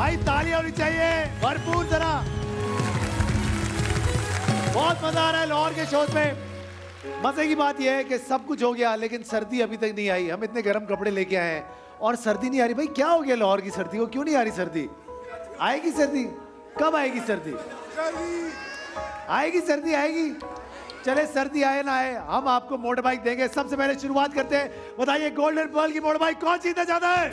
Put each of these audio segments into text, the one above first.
भाई तालियां होनी चाहिए भरपूर जरा। बहुत मजा आ रहा है लाहौर के शोज में। मजे की बात यह है कि सब कुछ हो गया लेकिन सर्दी अभी तक नहीं आई। हम इतने गर्म कपड़े लेके आए हैं और सर्दी नहीं आ रही। भाई क्या हो गया लाहौर की सर्दी को, क्यों नहीं आ रही सर्दी? आएगी सर्दी, कब आएगी सर्दी? आएगी सर्दी, आएगी। चले सर्दी आए ना आए, हम आपको मोटर बाइक देंगे। सबसे पहले शुरुआत करते हैं, बताइए गोल्डन पर्ल की मोटर बाइक कौन जीतना चाहता है?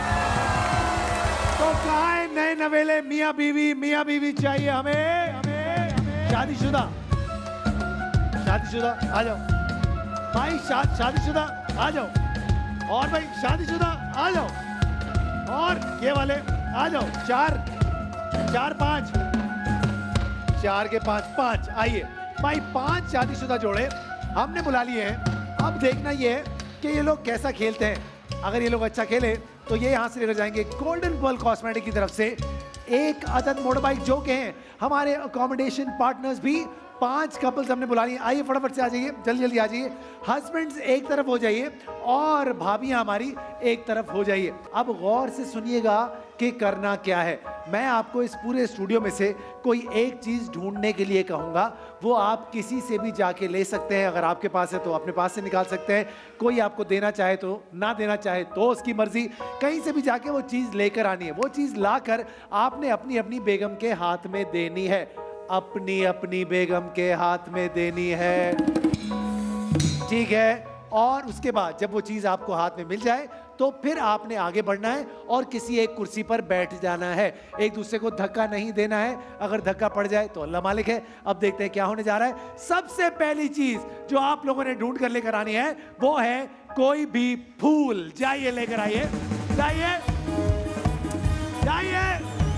तो कहाँ है नए नवेले मियाँ बीवी? मियाँ बीवी चाहिए हमें, हमें, हमें। शादीशुदा, शादीशुदा आ जाओ भाई, शादीशुदा आ जाओ। और भाई शादीशुदा आ जाओ। और ये वाले आ जाओ। चार पाँच, चार के पाँच आइए भाई। 5 शादीशुदा जोड़े हमने बुला लिए हैं। अब देखना ये है कि ये लोग कैसा खेलते हैं। अगर ये लोग अच्छा खेले तो ये यहाँ से लेकर जाएंगे गोल्डन पर्ल कॉस्मेटिक की तरफ से एक अदद मोटर बाइक, जो के हैं हमारे अकोमोडेशन पार्टनर्स भी। 5 कपल्स हमने बुला लिए। आइए फटाफट से आ जाइए, जल्दी जल्दी आ जाइए। हस्बैंड्स एक तरफ हो जाइए और भाभियां हमारी एक तरफ हो जाइए। अब गौर से सुनिएगा कि करना क्या है। मैं आपको इस पूरे स्टूडियो में से कोई एक चीज ढूंढने के लिए कहूंगा। वो आप किसी से भी जाके ले सकते हैं। अगर आपके पास है तो अपने पास से निकाल सकते हैं। कोई आपको देना चाहे तो, ना देना चाहे तो उसकी मर्जी। कहीं से भी जाके वो चीज लेकर आनी है। वो चीज लाकर आपने अपनी अपनी बेगम के हाथ में देनी है। अपनी अपनी बेगम के हाथ में देनी है, ठीक है? और उसके बाद जब वो चीज आपको हाथ में मिल जाए तो फिर आपने आगे बढ़ना है और किसी एक कुर्सी पर बैठ जाना है। एक दूसरे को धक्का नहीं देना है। अगर धक्का पड़ जाए तो अल्लाह मालिक है। अब देखते हैं क्या होने जा रहा है। सबसे पहली चीज जो आप लोगों ने ढूंढ कर लेकर आनी है वो है कोई भी फूल। जाइए लेकर आइए, जाइए जाइए।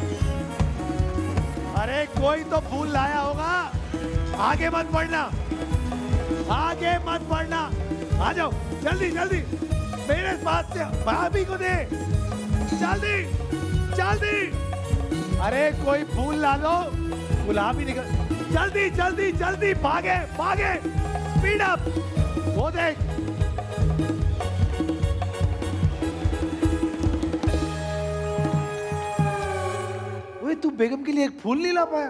अरे कोई तो फूल लाया होगा। आगे मत बढ़ना, आगे मत बढ़ना। आ जाओ जल्दी जल्दी, मेरे पास से भाभी को दे, जल्दी जल्दी। अरे कोई फूल ला लो, गुलाब ही निकल। जल्दी जल्दी जल्दी, भागे भागे, स्पीड अप। वो देख, तू बेगम के लिए एक फूल नहीं ला पाया?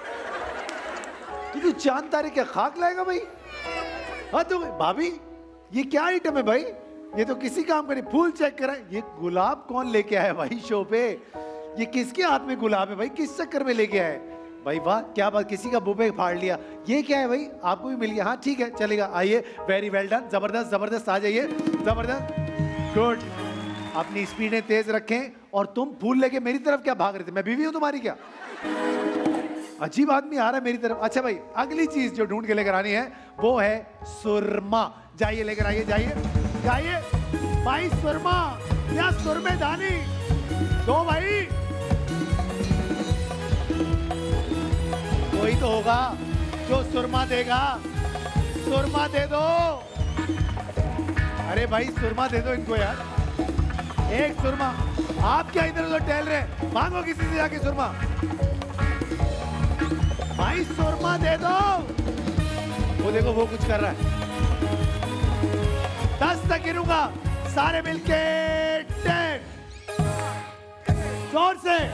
तू चांद तारे क्या खाक लाएगा भाई? हाँ तो भाभी ये क्या आइटम है भाई? ये तो किसी काम का नहीं। फूल चेक करा, ये गुलाब कौन लेके आया भाई शो पे? ये किसके हाथ में गुलाब है भाई? किस चक्कर में लेके आए भाई? वाह क्या बात, किसी का बुबे फाड़ लिया। ये क्या है भाई? आपको भी मिल गया? हाँ ठीक है चलेगा। आइए, वेरी वेल डन, जबरदस्त जबरदस्त। आ जाइए, जबरदस्त, गुड। अपनी स्पीडें तेज रखें। और तुम फूल लेके मेरी तरफ क्या भाग रहे थे? मैं बीवी हूं तुम्हारी क्या? अजीब आदमी आ रहा है मेरी तरफ। अच्छा भाई, अगली चीज जो ढूंढ के लेकर आनी है वो है सुरमा। जाइए लेकर आइए, जाइए जाइए भाई। सुरमा या सुरमेदानी दो भाई। कोई तो होगा जो सुरमा देगा। सुरमा दे दो। अरे भाई सुरमा दे दो इनको यार, एक सुरमा। आप क्या इधर उधर टहल रहे? मांगो किसी से जाके सुरमा। भाई सुरमा दे दो। वो देखो वो कुछ कर रहा है। 10 तक गिरूंगा, सारे मिलके 10। जोर से।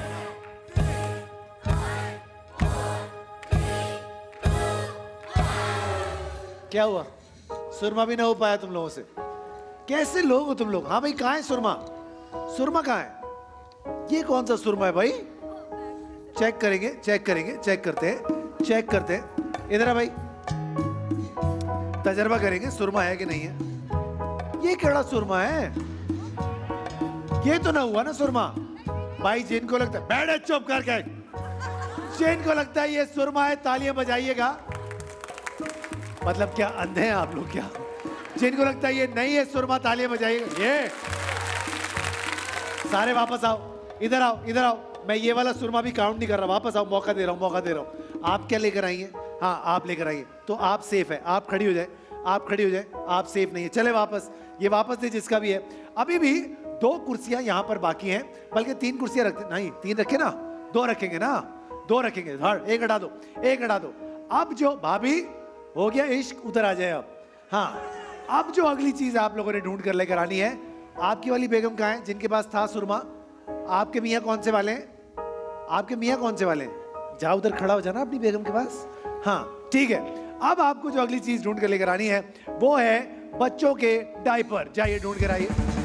क्या हुआ? सुरमा भी ना हो पाया तुम लोगों से? कैसे लोग हो तुम लोग? हाँ भाई कहाँ है सुरमा? सुरमा कहाँ है? ये कौन सा सुरमा है भाई? चेक करेंगे, चेक करेंगे, चेक करते हैं, चेक करते हैं। इधर आ भाई, तजर्बा करेंगे सुरमा है कि नहीं है। ये केड़ा सुरमा है? ये तो ना हुआ ना सुरमा भाई। जिनको लगता है, बैठे चुप करके, जिनको लगता है ये सुरमा है तालियां बजाइएगा। मतलब क्या अंधे हैं आप लोग क्या? जिनको लगता है ये नहीं है सुरमा तालियां बजाइएगा। ये सारे वापस आओ, इधर आओ, इधर आओ। मैं ये वाला सुरमा भी काउंट नहीं कर रहा। वापस आओ, मौका दे रहा हूँ, मौका दे रहा हूँ। आप क्या लेकर आइए? हाँ आप लेकर आइए। तो आप सेफ है, आप खड़ी हो जाए, आप खड़ी हो जाए। आप सेफ नहीं है, चले वापस। ये वापस दे जिसका भी है। अभी भी 2 कुर्सियां यहाँ पर बाकी हैं, बल्कि 3 कुर्सियां रखते। नहीं 3 रखे ना, 2 रखेंगे ना, 2 रखेंगे। एक हटा दो, एक हटा दो। अब जो भाभी हो गया इश्क, उधर आ जाए अब। हाँ अब जो अगली चीज आप लोगों ने ढूंढ कर लेकर आनी है, आपकी वाली बेगम कहाँ है जिनके पास था सुरमा? आपके मियाँ कौन से वाले हैं? आपके मियाँ कौन से वाले हैं? जाओ उधर खड़ा हो जाना अपनी बेगम के पास। हाँ ठीक है, अब आपको जो अगली चीज ढूंढ कर लेकर आनी है वो है बच्चों के डायपर। जाइए ढूंढ कर आइए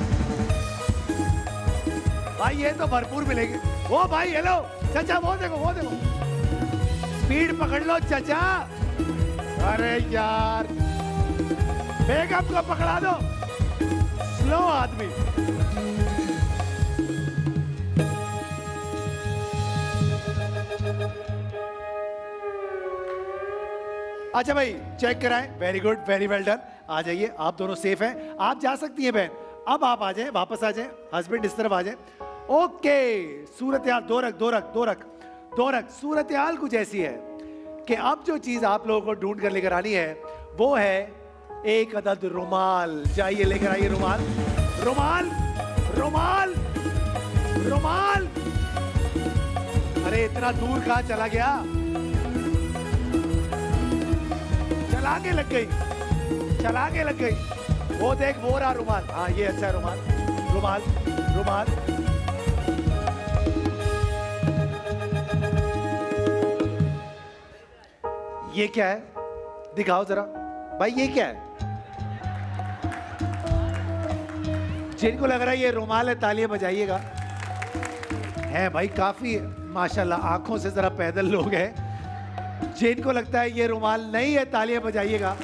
भाई, ये तो भरपूर मिलेंगे। वो भाई हेलो चाचा, वो देखो वो देखो, स्पीड पकड़ लो चाचा। अरे यार बेगम को पकड़ा दो, स्लो आदमी। अच्छा भाई चेक कराएं, very good, very well done. आ जाइए, आप दोनों सेफ हैं, आप जा सकती हैं बहन। अब आप आ जाएं, वापस आ जाएं, हस्बैंड इस तरफ आ जाएं। ओके, सूरत हाल दो रख। सूरत हाल कुछ ऐसी है कि अब जो चीज आप लोगों को ढूंढ कर लेकर आनी है वो है एक अदद रुमाल। जाइए लेकर आइए रुमाल, रुमाल, रुमाल, रुमाल। अरे इतना दूर कहां चला गया? चलाके लग गई। वो देख, वो रहा रुमाल। हाँ ये अच्छा रुमाल, रुमाल, रुमाल। ये क्या है? दिखाओ जरा भाई, ये क्या है? जिनको लग रहा है ये रुमाल है, तालियां बजाइएगा। है भाई काफी माशाल्लाह, आंखों से जरा पैदल लोग हैं। जिनको लगता है ये रुमाल नहीं है, तालियां बजाइएगा।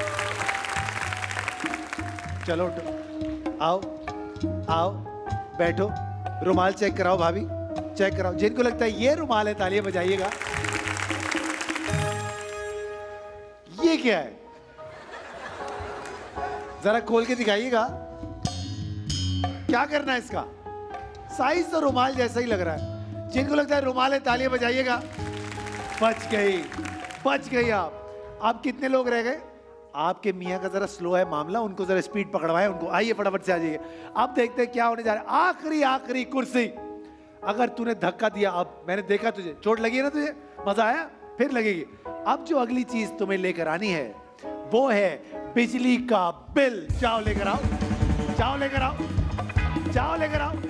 चलो आओ आओ बैठो, रुमाल चेक कराओ भाभी, चेक कराओ। जिनको लगता है ये रुमाल है, तालियां बजाइएगा। ये क्या है? जरा खोल के दिखाइएगा, क्या करना है इसका? साइज तो रुमाल जैसा ही लग रहा है। जिनको लगता है रुमाल है, तालियां बजाइएगा। बच गई आप। अब कितने लोग रह गए? आपके मियाँ का जरा स्लो है मामला, उनको जरा स्पीड पकड़वाए उनको। आइए फटाफट से आ जाइए। अब देखते हैं क्या होने जा रहा है। आखिरी कुर्सी। अगर तूने धक्का दिया, अब मैंने देखा तुझे चोट लगी है ना, तुझे मजा आया, फिर लगेगी। अब जो अगली चीज तुम्हें लेकर आनी है वो है बिजली का बिल। जाओ लेकर आओ, जाओ लेकर आओ, जाओ लेकर आओ।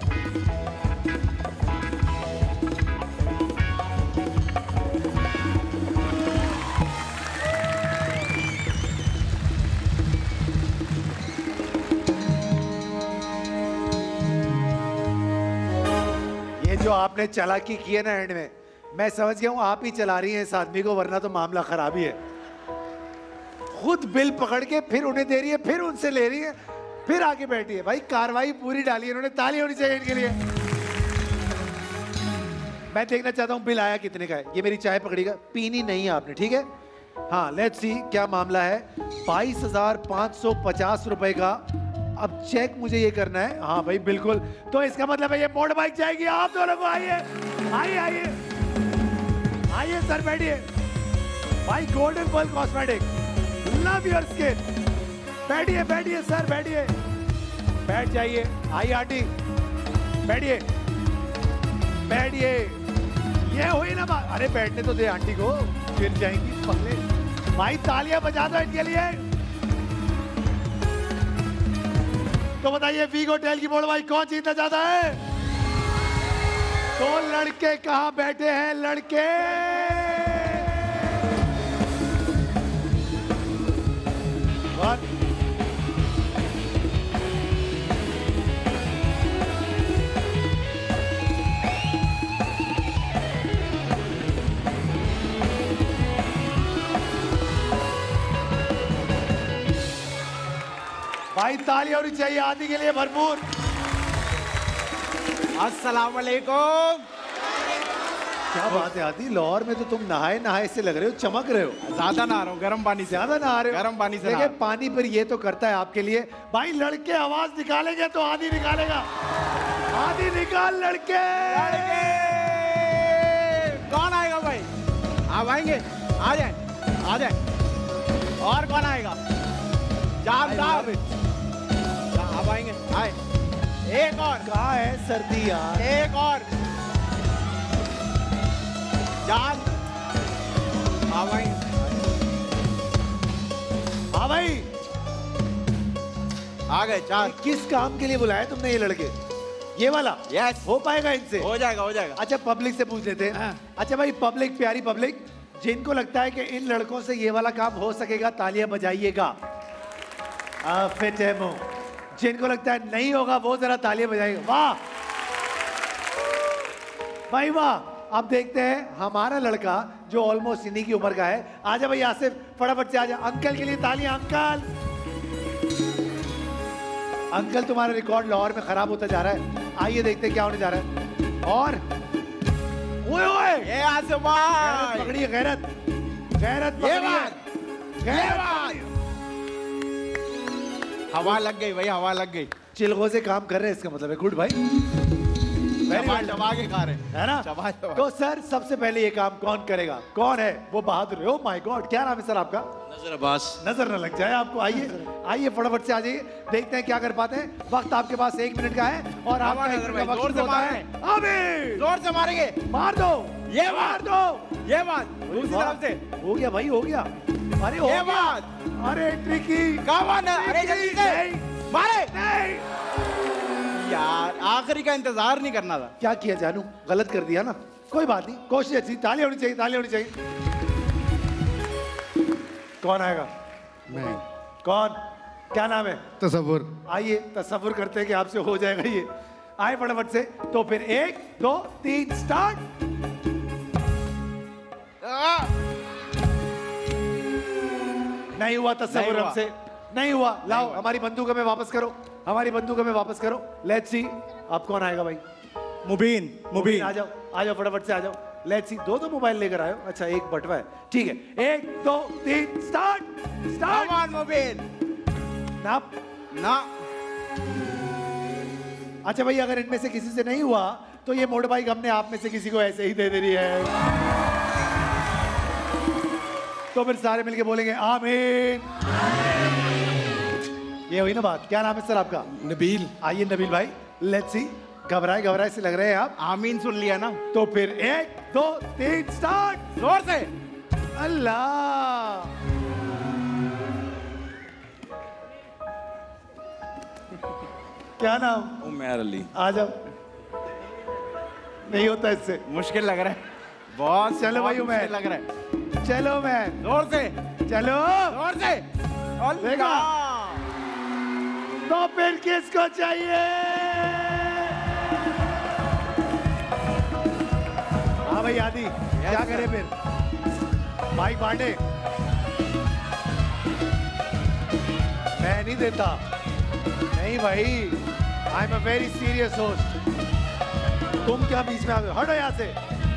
जो आपने चालाकी की है ना एंड में, मैं समझ गया हूं आप ही चला रही हैं इस आदमी को, वरना तो मामला खराब ही है। खुद बिल पकड़ के फिर उन्हें दे रही है, फिर उनसे ले रही है, फिर आके बैठी है। भाई कार्रवाई पूरी डाली है इन्होंने, ताली होनी चाहिए इनके लिए। मैं देखना चाहता हूं बिल आया कितने का है। ये मेरी चाय पकड़ेगा, पीनी नहीं है आपने, ठीक है? हाँ लेट्स सी क्या मामला है। 22,550 रुपए का अब चेक मुझे ये करना है। हाँ भाई बिल्कुल, तो इसका मतलब है ये मोटर बाइक जाएगी। आप दोनों को आइए आइए आइए आइए सर, बैठिए भाई। Golden Pearl cosmetic, love your skin. बैठिए बैठिए सर, बैठिए, बैठ जाइए। आइए आंटी, बैठिए बैठिए। ये हुई ना बात। अरे बैठने तो दे आंटी को, गिर जाएंगी पगले। भाई तालियां बजा दो इनके लिए। तो बताइए वीगो होटल की मोड़ भाई कौन जीतना चाहता है? तो लड़के कहां बैठे हैं? लड़के भाई ताली होनी चाहिए आदि के लिए भरपूर। अस्सलाम वालेकुम। क्या बात है आदि, लाहौर में तो तुम नहाए नहाए से लग रहे हो, चमक रहे हो। ज्यादा नहा रहा हूँ, गर्म पानी से। ज्यादा नहा रहे हो? गर्म पानी से। देखिए पानी पर ये तो करता है आपके लिए। भाई लड़के आवाज निकालेंगे तो आदि निकालेगा। आदि निकाल लड़के। कौन आएगा भाई? आप आएंगे? आ जाए आ जाए। और कौन आएगा? जाम साहब आप आएंगे? आए। एक और। कहाँ है सर्दी यार? एक और। जान आप आएंगे? हाँ भाई आ गए। चार। किस काम के लिए बुलाया तुमने ये लड़के? ये वाला यस हो पाएगा इनसे? हो जाएगा हो जाएगा। अच्छा पब्लिक से पूछ लेते हैं। अच्छा भाई पब्लिक, प्यारी पब्लिक, जिनको लगता है कि इन लड़कों से ये वाला काम हो सकेगा तालियां बजाइएगा। फिट है मुंह। जिनको लगता है नहीं होगा वो जरा तालियां बजाइएगा। वाह भाई वाह। अब देखते हैं हमारा लड़का जो ऑलमोस्ट इन्हीं की उम्र का है। आजा भाई आसिफ, फटाफट से आजा। अंकल के लिए तालियां। अंकल, अंकल तुम्हारा रिकॉर्ड लाहौर में खराब होता जा रहा है। आइए देखते हैं क्या होने जा रहा है। और ओए ओए, ये आसिफ भाई पकड़िए, गैरत, गैरत पकड़िए, गैरत। हवा लग गई भाई, हवा लग गई। चिलगो से काम कर रहे हैं, इसका मतलब है गुड भाई। चबा के खा रहे है ना? चबा। तो सर सबसे पहले ये काम कौन करेगा? कौन है वो बहादुर? ओ माय गॉड, क्या नाम है सर आपका? नजर अब्बास। नजर न लग जाए आपको। आइए आइए फटाफट से आ जाइए, देखते हैं क्या कर पाते हैं। वक्त आपके पास 1 मिनट का है और आपका 1 मिनट का वक्त होता है। अबे जोर से मारेंगे, मार दो, ये मार दो। ये बात दूसरी तरफ से हो गया भाई, हो गया। अरे हो ये गया। बात। अरे ट्रिकी, अरे जल्दी से नहीं, मारे। नहीं। यार आखिरी का इंतजार नहीं करना था। क्या किया जानू, गलत कर दिया ना, कोई बात नहीं, कोशिश अच्छी। ताली होनी चाहिए, ताली होनी चाहिए। कौन आएगा? मैं। कौन? क्या नाम है? तसव्वुर। आइए तसव्वुर करते हैं कि आपसे हो जाएगा ये। आए फटाफट से। तो फिर 1 2 3 स्टार्ट। नहीं हुआ तसव्वुर हमसे, नहीं हुआ। लाओ हमारी बंदूक हमें वापस करो, हमारी बंदूक हमें वापस करो। लेट्स सी अब कौन आएगा भाई? मुबीन, मुबीन आ जाओ, आ जाओ फटाफट से आ जाओ। लेट्स सी, दो मोबाइल लेकर आयो। अच्छा एक बटवा है, ठीक है। 1 2 3 start, start. Come on Mubeen. ना ना अच्छा भाई, अगर इनमें से किसी से नहीं हुआ तो ये मोटर बाइक हमने आप में से किसी को ऐसे ही दे देनी है। तो फिर सारे मिलके बोलेंगे आमीन। ये हुई ना बात। क्या नाम है सर आपका? नबील। आइए नबील भाई, लेट्स सी। घबराए घबराए से लग रहे हैं आप। आमीन सुन लिया ना? तो फिर 1 2 3 स्टार्ट। जोर से। अल्लाह, क्या नाम? उमर अली। आ जाओ। नहीं होता इससे। मुश्किल लग रहा है बहुत। चलो भाई बहुत उमर, मुश्किल लग रहा है। चलो मैं, जोर से, चलो। जोर से। देखा? तो फिर किसको चाहिए? हाँ भाई आदि, क्या करें फिर? भाई बांटे, मैं नहीं देता। नहीं भाई, I am a very serious host. तुम क्या बीच में आ गए? हटो यहाँ से।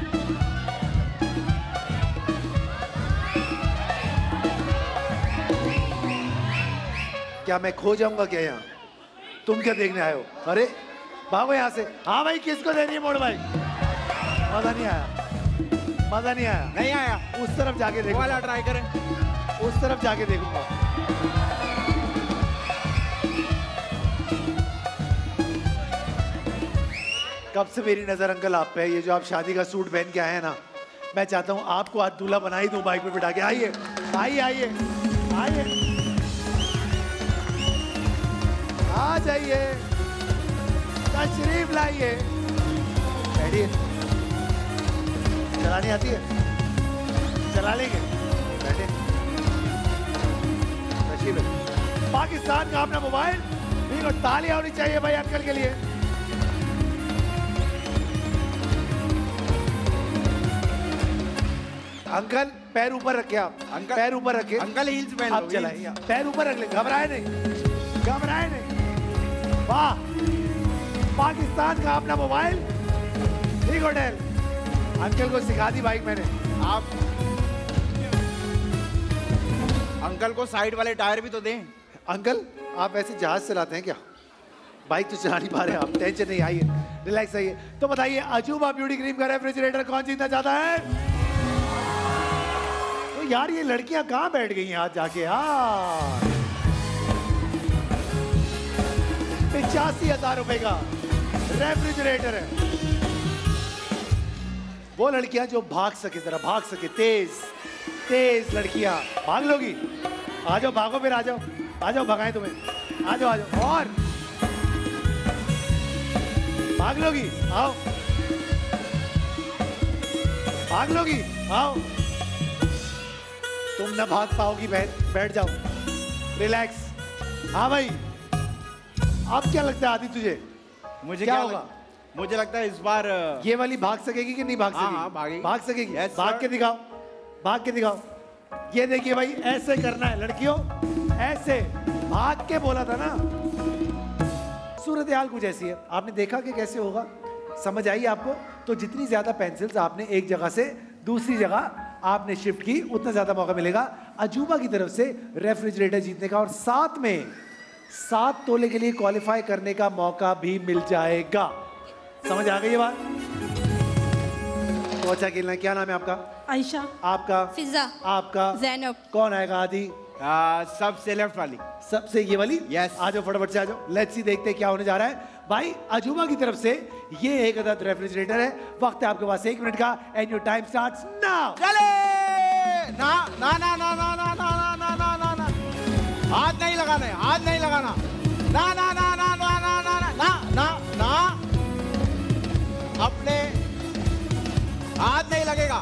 क्या मैं खो जाऊंगा क्या यहाँ? तुम क्या देखने आए हो? अरे भागो यहाँ से। हाँ भाई, किसको देनी है मोड़ भाई? मजा नहीं आया, मजा नहीं आया। नहीं आया। उस तरफ जाके देखो, वाला ट्राई करें। उस तरफ जाके देखूंगा। कब से मेरी नजर अंकल आप पे है। ये जो आप शादी का सूट पहन के आए हैं ना, मैं चाहता हूँ आपको आज दूल्हा बना ही दूं बाइक पे बिठा के। आइए आइए आइए आइए, आ जाइए, तशरीफ लाइए। बैठिए। चलानी आती है? चला लेंगे, बैठे। तशरीफ है। पाकिस्तान का अपना मोबाइल, ठीक है। तालियां होनी चाहिए भाई अंकल के लिए। अंकल पैर ऊपर रखे आप। अंकल पैर ऊपर रखे। अंकल हील्स पहन लो। अब चलाइए, पैर ऊपर रख ले, घबराए नहीं, घबराए नहीं। वाह, पाकिस्तान का अपना मोबाइल, ठीक होटल। अंकल को सिखा दी बाइक मैंने। आप अंकल को साइड वाले टायर भी तो दें। अंकल आप वैसे जहाज चलाते हैं क्या? बाइक तो चला नहीं पा रहे आप। टेंशन नहीं, आइए रिलैक्स आइए। तो बताइए, अजूबा ब्यूटी क्रीम का रेफ्रिजरेटर कौन जीतना चाहता है? तो यार ये लड़कियां कहाँ बैठ गई हैं आज जाके यार? 85,000 रुपए का रेफ्रिजरेटर है। वो लड़कियां जो भाग सके, जरा भाग सके, तेज तेज लड़कियां। भाग लोगी? आ जाओ, भागो फिर, आ जाओ, आ जाओ, भगाएं तुम्हें। आ जाओ, आ जाओ। और भाग लोगी, आओ। भाग लोगी, आओ। तुम ना भाग पाओगी बहन, बैठ जाओ, रिलैक्स। हाँ भाई, अब क्या लगता है आदि तुझे? मुझे क्या क्या होगा? मुझे लगता है इस बार ये वाली भाग सकेगी कि नहीं भाग हाँ, सकेगी? हाँ, भागेगी। भाग सकेगी। Yes, भाग sir. के दिखाओ, भाग के दिखाओ। ये देखिए भाई, ऐसे करना है लड़कियों, ऐसे भाग के बोला था ना। सूरत हाल कुछ ऐसी है, आपने देखा कि कैसे होगा, समझ आई आपको? तो जितनी ज्यादा पेंसिल्स आपने एक जगह से दूसरी जगह आपने शिफ्ट की, उतना ज्यादा मौका मिलेगा अजूबा की तरफ से रेफ्रिजरेटर जीतने का, और साथ में 7 तोले के लिए क्वालिफाई करने का मौका भी मिल जाएगा। समझ आ गई ये बात? तो अच्छा खेलना है। क्या नाम है आपका? आयशा। आपका? फिजा। आपका? ज़ैनब। कौन आएगा आदि? सबसे लेफ्ट वाली। सबसे ये वाली? Yes. आ जाओ फटाफट से आ जाओ, लेट्स सी, देखते हैं क्या होने जा रहा है। भाई अजूबा की तरफ से ये एक अदद रेफ्रिजरेटर है। वक्त है आपके पास 1 मिनट का, and your time starts now. चले ना ना ना ना ना ना ना ना ना ना ना, हाथ नहीं लगाना है, हाथ नहीं लगाना, ना ना ना ना ना ना ना ना ना ना, अपने हाथ नहीं लगेगा।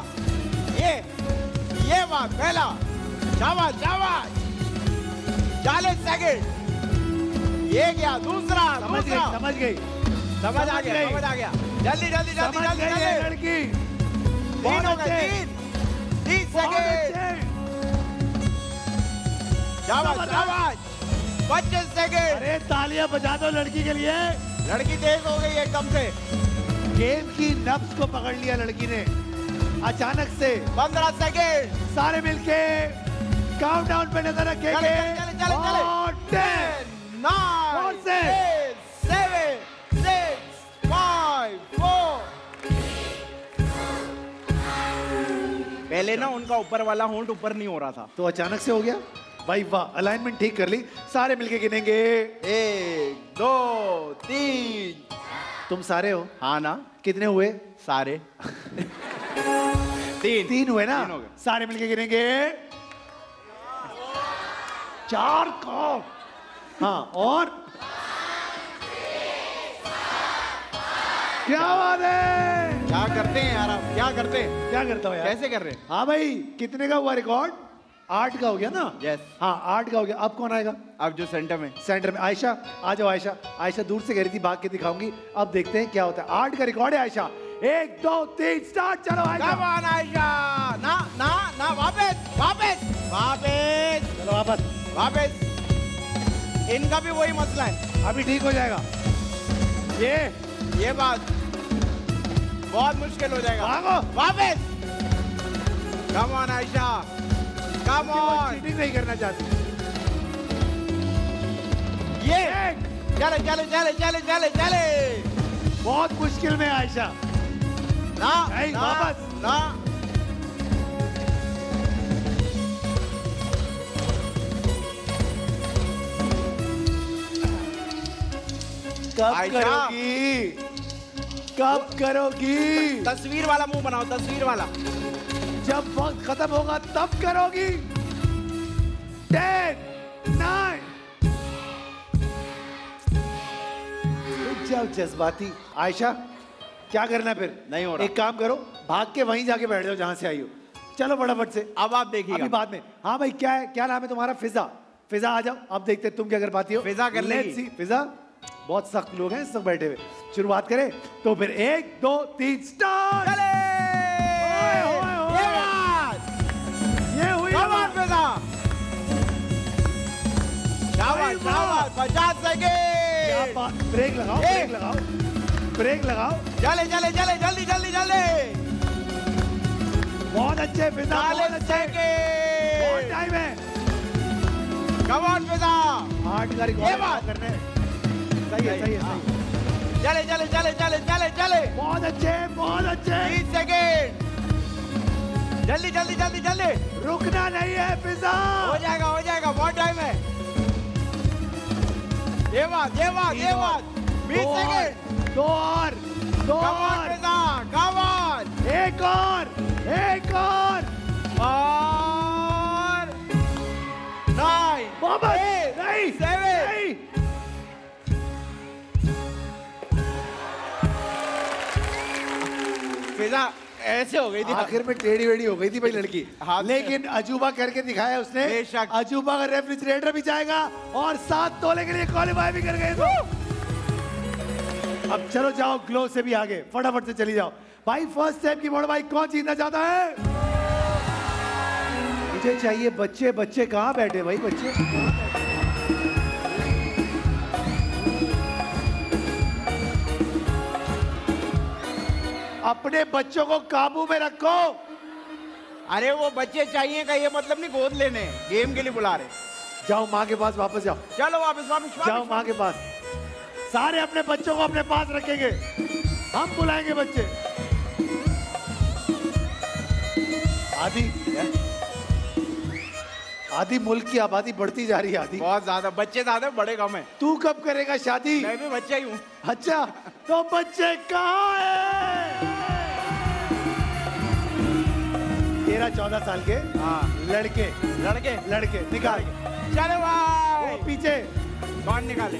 ये बात पहला, शाबाश शाबाश, 40 सेकंड। ये क्या दूसरा? समझ गई, दूसरा समझ गई, समझ आ गया, समझ आ गया। जल्दी जल्दी जल्दी समझ जल्दी गई ये जल्दी। लड़की। 3 हो गए, 30 बहुत सेकंड। अच्छे। शाबाश शाबाश, 25 सेकंड। अरे तालियां बजा दो लड़की के लिए। लड़की तेज हो गई एकदम से। गेम की नब्ज को पकड़ लिया लड़की ने अचानक से। 15 सेकंड। सारे मिलके काउंटडाउन पे नजर रखेंगे। चले चले चले चले। और 10, 9 और से। 7 6 5 4। पहले ना उनका ऊपर वाला होंठ ऊपर नहीं हो रहा था, तो अचानक से हो गया। भाई वाह, अलाइनमेंट ठीक कर ली। सारे मिलके गिनेंगे। 1 2 3। तुम सारे हो? हाँ ना, कितने हुए? सारे 3 3 हुए ना? 3 हो गए। सारे मिलके गिनेंगे। 4 का। हाँ, और क्या बात है? क्या करते हैं यार आप, क्या करते हैं, क्या करता हूँ यार? कैसे कर रहे हैं? हाँ भाई, कितने का हुआ रिकॉर्ड? 8 का हो गया ना? Yes. हाँ, 8 का हो गया। अब कौन आएगा अब जो सेंटर में? सेंटर में? आयशा, आ जाओ आयशा। आयशा दूर से कह रही थी भाग के दिखाऊंगी, अब देखते हैं क्या होता है। 8 का रिकॉर्ड है आयशा। 1 2 3 स्टार्ट। चलो आयशा। Come on, Ayesha. ना ना ना, वापस वापस वापस चलो वापस। वापस। इनका भी वही मसला है। अभी ठीक हो जाएगा। ये बात बहुत मुश्किल हो जाएगा। भागो। वापस। Come on, Ayesha. Come on। Cheating नहीं करना चाहती। ये चले चले चले चले चले चले। बहुत मुश्किल में आयशा। ना नहीं, ना, वापस। ना। कब आयशा। करोगी? कब करोगी? तस्वीर वाला मुंह बनाओ, तस्वीर वाला। जब वक्त खत्म होगा तब करोगी। 10 9। रुक जाओ जज्बाती। आयशा, क्या करना है फिर? नहीं हो रहा। एक काम करो, भाग के वहीं जाके बैठ जाओ जहां से आई हो। चलो फटाफट से। अब आप देखिएगा। अभी बाद में। हाँ भाई, क्या है, क्या नाम है तुम्हारा? फिजा। फिजा आ जाओ, अब देखते हैं तुम क्या कर पाती हो। फिजा कर लेगी। Let's see, फिजा। बहुत सख्त लोग हैं सब बैठे हुए। शुरुआत करें तो फिर 1 2 3 स्टार्ट। चले। ओए, ओए, ओए। ये बात। ये हुई शाबाश बात। बेटा। शाबाश शाबाश। 50 क्या सेकेंड। बात। ब्रेक लगाओ, ए। ब्रेक लगाओ, ब्रेक लगाओ। चले चले चले जल्दी जल्दी जल्दी। बहुत अच्छे फिजा, बहुत 40 अच्छे। बहुत सेकेंड। टाइम है। कम ऑन बेटा। 8 का ये रिकॉर्ड बात। करने हैं। सही है, सही है, सही है। चले चले चले चले चले चले। बहुत अच्छे, बहुत अच्छे। 30 सेकेंड। जल्दी जल्दी जल्दी जल्दी। रुकना नहीं है फिजा। हो जाएगा, बहुत टाइम है। ये बात ये बात ये बात। 20 सेकेंड। 2 और, 2 कम ऑन और, बेटा, कम ऑन। एक और, एक और। और 9 वापस। 8 नहीं, 7 नहीं। हमेशा ऐसे हो गई थी। आखिर में टेढ़ी वेढ़ी हो गई थी भाई लड़की। हाँ। लेकिन अजूबा करके दिखाया उसने। बेशक। अजूबा का रेफ्रिजरेटर भी जाएगा और 7 तोले के लिए क्वालीफाई भी कर गए तो। अब चलो जाओ ग्लो से भी आगे, फटाफट से चली जाओ भाई। फर्स्ट स्टेप की मोड़ भाई कौन जीतना चाहता है? मुझे चाहिए बच्चे। बच्चे कहाँ बैठे भाई? बच्चे अपने बच्चों को काबू में रखो। अरे वो बच्चे चाहिए का ये मतलब नहीं गोद लेने, गेम के लिए बुला रहे। जाओ माँ के पास वापस जाओ। चलो वापस वापस जाओ माँ के पास। सारे अपने बच्चों को अपने पास रखेंगे, हम बुलाएंगे बच्चे। आदि मुल्क की आबादी बढ़ती जा रही है। आदि बहुत ज्यादा, बच्चे ज्यादा बड़े कम है। तू कब करेगा शादी? मैं भी बच्चा ही हूँ। अच्छा तो बच्चे कहाँ हैं? 13-14 साल के हाँ लड़के लड़के निकाल। चलो भाई पीछे कौन निकाले?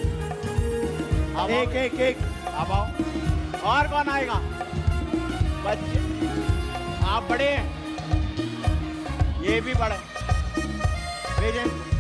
एक अब आओ। और कौन आएगा? बच्चे आप बड़े हैं, ये भी बड़े। भेजें।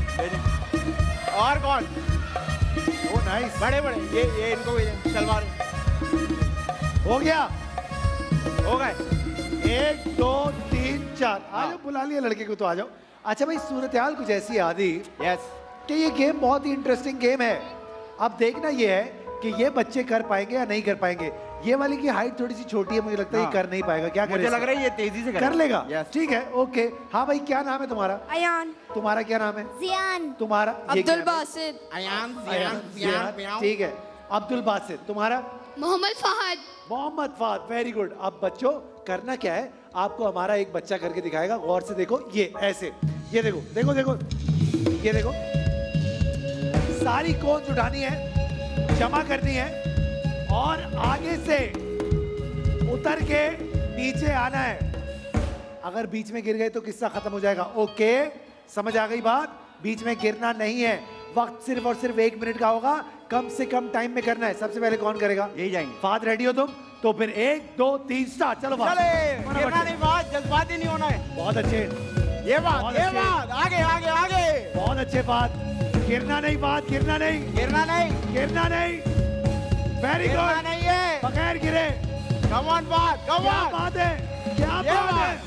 और कौन? Oh nice. बड़े ये इनको भेजें। सलवार हो गया। हो गए। 1 2 3 4 आ जाओ। बुला लिया लड़के को तो आ जाओ। अच्छा भाई सूरत हाल कुछ ऐसी है आदि यस कि ये गेम बहुत ही इंटरेस्टिंग गेम है। अब देखना ये है कि ये बच्चे कर पाएंगे या नहीं कर पाएंगे। ये वाली की हाइट थोड़ी सी छोटी है, मुझे लगता है ये कर नहीं पाएगा। क्या मुझे लग रहा है ये तेजी से कर लेगा। yes. ठीक है ओके। हाँ भाई क्या नाम है तुम्हारा? अयान। तुम्हारा क्या नाम है? जियान। तुम्हारा? अब्दुल बासित। अयान। ठीक है अब्दुल बासित। तुम्हारा? मोहम्मद फहद। मोहम्मद फहद। Very good. अब बच्चों करना क्या है, आपको हमारा एक बच्चा करके दिखाएगा। गौर से देखो, ये ऐसे, ये देखो देखो देखो, ये देखो। सारी कोन्स उठानी है, जमा करनी है और आगे से उतर के नीचे आना है। अगर बीच में गिर गए तो किस्सा खत्म हो जाएगा। ओके समझ आ गई बात? बीच में गिरना नहीं है। वक्त सिर्फ और सिर्फ 1 मिनट का होगा। कम से कम टाइम में करना है। सबसे पहले कौन करेगा? यही जाएंगे। फाद रेडी हो तुम? तो फिर 1 2 3 स्टार्ट। चलो गिरना नहीं, बात जज्बाती नहीं होना है। बहुत अच्छे। ये बात आगे आगे आगे। बहुत अच्छे बात। गिरना नहीं, बात गिरना नहीं, गिरना नहीं। Very good. नहीं है बगैर गिरे। कम ऑन बात, कम क्या ऑन। बात है, क्या बात है।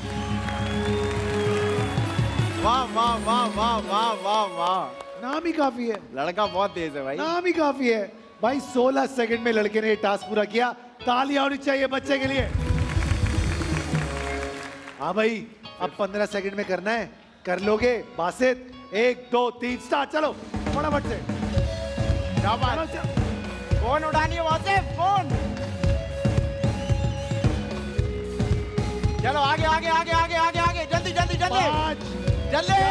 वाह वाह वाह वाह वाह वाह वाह। नाम ही काफी है। लड़का बहुत तेज है भाई। नाम ही काफी है भाई। 16 सेकंड में लड़के ने ये टास्क पूरा किया। तालियां होनी चाहिए बच्चे के लिए। हाँ भाई अब 15 सेकंड में करना है। कर लोगे बासित? 1 2 3 स्टार्ट। चलो फटाफट से। क्या बात? कौन उड़ानी है वहां से? कौन? चलो आगे आगे आगे आगे आगे आगे, जल्दी जल्दी जल्दी 5 जल्दी।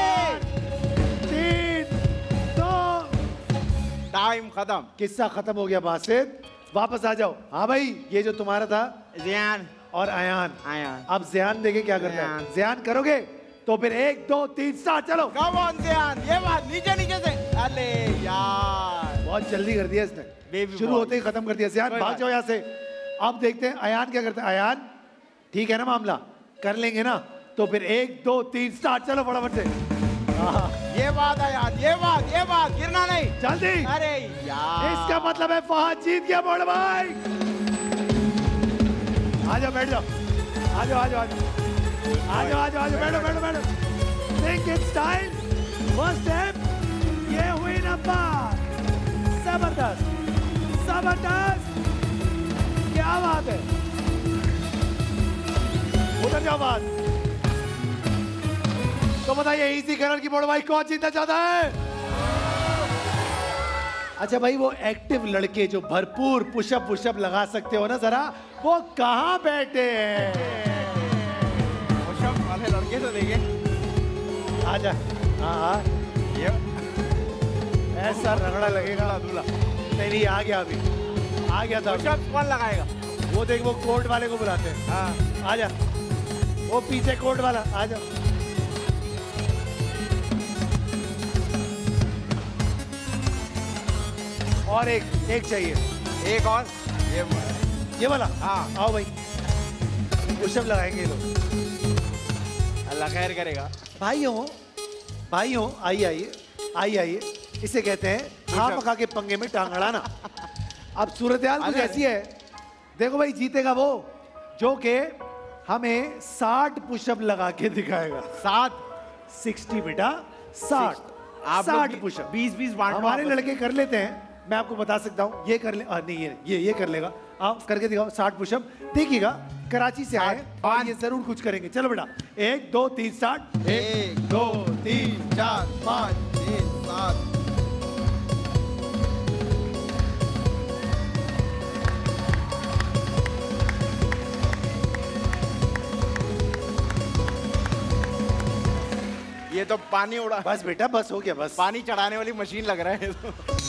3 2 टाइम खत्म। किस्सा खत्म हो गया बासित। वापस आ जाओ। हाँ भाई ये जो तुम्हारा था जियान और अयान। आयान। अब जियान देखे क्या करता है। जियान करोगे तो फिर 1 2 3 स्टार्ट। चलो कम ऑन जियान। ये बात नीचे नीचे से। अरे यार बहुत जल्दी कर दिया इसने। Baby शुरू boy। होते ही खत्म कर दिया। जियान कोई भाग बात। जाओ यहाँ से। अब देखते हैं अयान क्या करता है। अयान ठीक है ना मामला? कर लेंगे ना? तो फिर 1 2 3 स्टार्ट। चलो फटाफट से। ये बात है यार, ये बात गिरना नहीं। जल्दी। अरे यार इसका मतलब है फहद जीत गया बड़ भाई। आ जाओ बैठ जाओ। आ जाओ आ जाओ आ जाओ आ जाओ आ जाओ आ जाओ। बैठो बैठो बैठो। Think in style. First step ये हुई नंबर। जबरदस्त जबरदस्त। क्या बात है। उधर जाओ बात। तो बताइए इजी कलर की बोर्ड भाई कौन जीतना चाहता है? अच्छा भाई वो एक्टिव लड़के जो भरपूर पुशअप लगा सकते हो ना जरा, वो कहाँ बैठे हैं? पुशअप वाले लड़के तो देखे। आजा। हाँ ये ऐसा रगड़ा लगेगा दूल्हा। नहीं आ गया अभी। आ गया था। पुशअप कौन लगाएगा? वो देख वो कोर्ट वाले को बुलाते हैं। हाँ आजा। वो पीछे कोर्ट वाला। आजा। और एक चाहिए। एक और। ये ये वाला। हाँ आओ भाई। पुशअप लगाएंगे ये लोग। अल्लाह खैर करेगा। भाइयों भाइयों, आइए, इसे कहते हैं खामखा के पंगे में टांग अड़ाना। अब सूरत-ए-हाल कुछ ऐसी है, देखो भाई, जीतेगा वो जो के हमें 60 पुशअप लगा के दिखाएगा। 60 बेटा, 60 पुशअप। 20-20 बांट लो हमारे आपस लड़के कर लेते हैं, मैं आपको बता सकता हूँ। ये कर ले, नहीं ये कर लेगा। आप करके दिखाओ 60 पुशअप, देखिएगा। कराची से आए और ये जरूर कुछ करेंगे। चलो बेटा, 1 2 3 स्टार्ट। 1 2 3 4 5 6 7। ये तो पानी उड़ा, बस बेटा, बस हो गया, बस। पानी चढ़ाने वाली मशीन लग रहा है।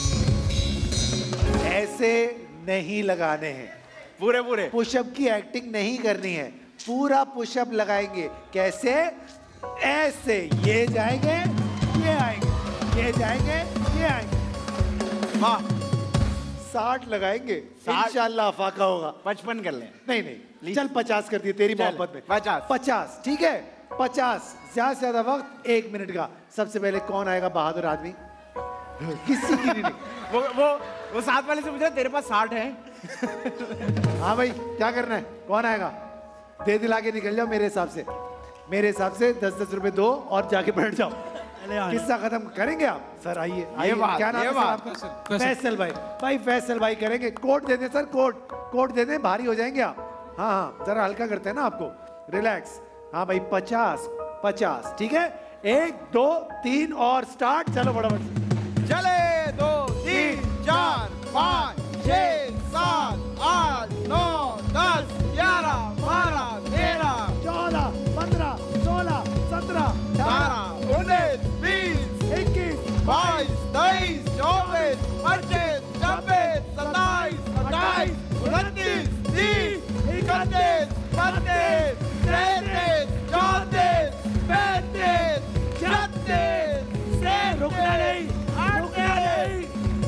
ऐसे नहीं लगाने हैं, पूरे पुशअप की एक्टिंग नहीं करनी है। पूरा पुशअप लगाएंगे। कैसे? ऐसे, ये जाएंगे, ये आएंगे, ये जाएंगे, ये आएंगे। वाह, 60 लगाएंगे, 60 इंशाल्लाह अफाका होगा। 55 कर लें। नहीं, चल 50 कर दिए तेरी चल, मोहब्बत में। 50 ठीक है, 50। ज्यादा से ज्यादा वक्त 1 मिनट का। सबसे पहले कौन आएगा बहादुर आदमी? किसी की नहीं। वो साथ वाले से पूछा, तेरे पास 60 है? हाँ भाई, क्या करना है? कौन आएगा? दे दिला के निकल जाओ। मेरे हिसाब से 10-10 रुपए दो और जाके बैठ जाओ। किस्सा खत्म करेंगे आप? सर आइए, क्या नाम है सर आपका? फैसल भाई, फैसल भाई करेंगे। कोट दे दें सर, कोट दे दें, भारी हो जाएंगे आप। हाँ, जरा हल्का करते हैं ना आपको। रिलैक्स। हाँ भाई, 50, ठीक है। 1 2 3 और स्टार्ट। चलो फटाफट से। चले 2 3 4 5 6 7 8 9 10 11 12 13 14 15 16 17 18 19 20 21 22 23 24 25 26 27 28 29 30 31 32 33 34 35 36 रुकना नहीं, रुकना नहीं।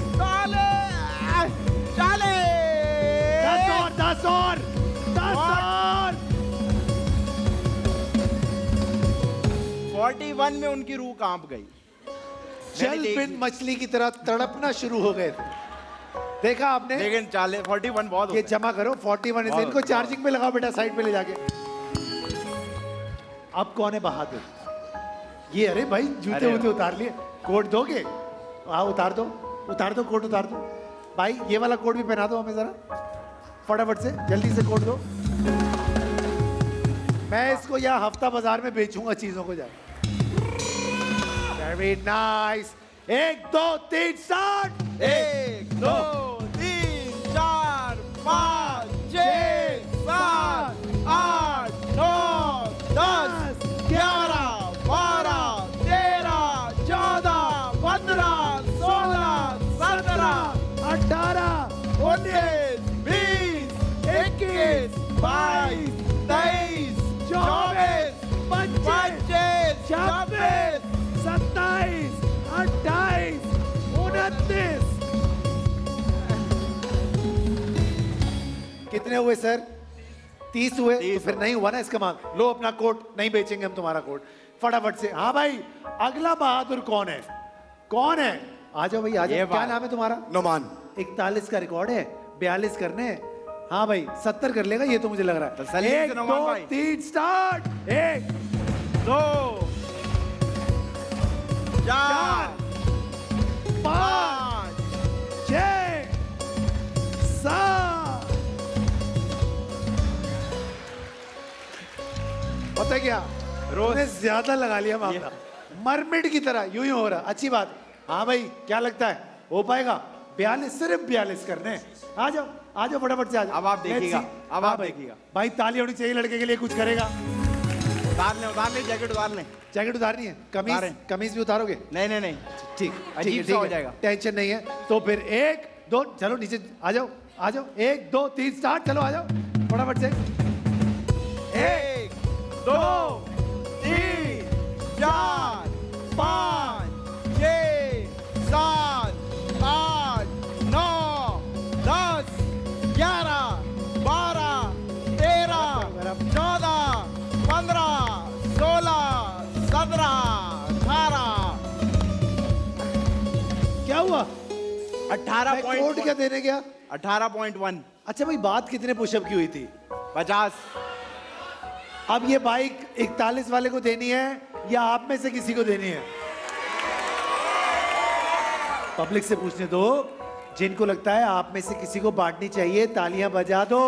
10 और 41 में उनकी रूह कांप गई। जल बिन मछली की तरह तड़पना शुरू हो गए थे। देखा आपने? लेकिन 41 बहुत हो ये गए। जमा करो 41 से। इनको चार्जिंग पे लगाओ बेटा, साइड पे ले जाके। अब कौन है बहादुर? ये, अरे भाई, जूते वूते उतार लिए। कोट दोगे? हाँ, उतार दो कोट, उतार दो भाई। ये वाला कोट भी पहना दो हमें जरा, फटाफट से, जल्दी से कोट दो। मैं इसको यहाँ हफ्ता बाजार में बेचूंगा चीजों को जाए। Very nice. 1 2 3 स्टार्ट। 1 2 3 4 5 6 7 8 9 10 11 12 13 14 15 16 17 18 19 20 21 22 23 24 25 26 27 28 29। कितने हुए सर? 30 हुए। तो फिर नहीं हुआ ना इसका मान। लो अपना कोट, नहीं बेचेंगे हम तुम्हारा कोट। फटाफट से। हाँ भाई, अगला बहादुर कौन है? आ जाओ भाई, आ जाओ। क्या नाम है तुम्हारा? नोमान। 41 का रिकॉर्ड है, 42 करने हैं। हाँ भाई, 70 कर लेगा ये तो मुझे लग रहा है। 1 2 3 स्टार्ट। 1 2 4 5 6 7। पता है क्या, रोज ने ज्यादा लगा लिया मामला। मरमिड की तरह यूं ही हो रहा। अच्छी बात। हाँ भाई, क्या लगता है हो पाएगा? 42, सिर्फ 42 करने हैं। आ जाओ फटाफट से, आ जाओ। अब आप देखिएगा, अब आप देखिएगा भाई, ताली होनी चाहिए लड़के के लिए, कुछ करेगा। उतार ले जैकेट उतार ले। जैकेट उतारनी है? कमीज भी उतारोगे? नहीं ठीक अजीब सा हो जाएगा। टेंशन नहीं है। तो फिर 1 2, चलो नीचे आ जाओ। 1 2 3 स्टार्ट। चलो आ जाओ फटाफट से। 1 2 3 4 5 6 7 8 9 10 11 12 13 मैं कोड क्या देने गया? 18.1। अच्छा भाई, बात कितने पुशअप की हुई थी? 50। अब ये बाइक 41 वाले को देनी है या आप में से किसी को देनी है? पब्लिक से पूछने दो, जिनको लगता है आप में से किसी को बांटनी चाहिए तालियां बजा दो।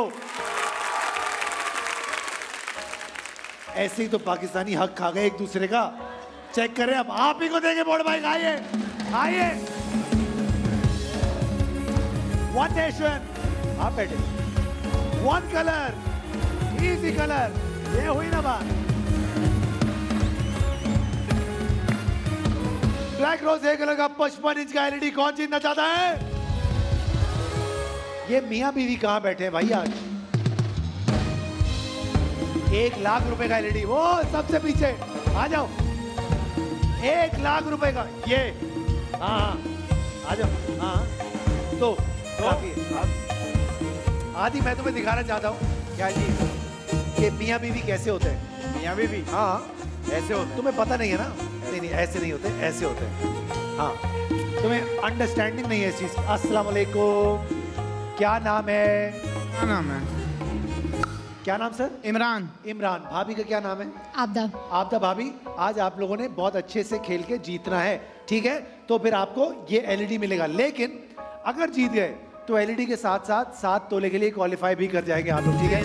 ऐसे ही तो पाकिस्तानी हक खा गए एक दूसरे का। चेक करें, अब आप ही को देंगे बोर्ड बाइक। आइए आइए, वन नेशन, आप बैठे, वन कलर, इजी कलर, ये हुई ना बात। ब्लैक रोज 1 कलर का 55 इंच का एलईडी कौन जीतना चाहता है? ये मियां बीवी कहां बैठे हैं भाई आज? 1 लाख रुपए का एलईडी, वो सबसे पीछे आ जाओ। 1 लाख रुपए का ये, हाँ आ जाओ। हाँ तो काफी है। आदि मैं तुम्हें दिखाना चाहता हूँ क्या जी, ये मियां बीवी कैसे होते हैं। मियां बीवी हाँ ऐसे होते। तुम्हें पता नहीं है ना? नहीं नहीं, ऐसे नहीं होते, ऐसे होते हैं। हाँ, तुम्हें अंडरस्टैंडिंग नहीं है इस चीज की। अस्सलाम वालेकुम, क्या नाम है? क्या नाम है? क्या नाम सर? इमरान। इमरान। भाभी का क्या नाम है? आपदा। आपदा भाभी, आज आप लोगों ने बहुत अच्छे से खेल के जीतना है, ठीक है? तो फिर आपको ये एलईडी मिलेगा, लेकिन अगर जीत गए तो एलईडी के साथ साथ 7 तोले के लिए क्वालिफाई भी कर जाएंगे आप लोग, ठीक है?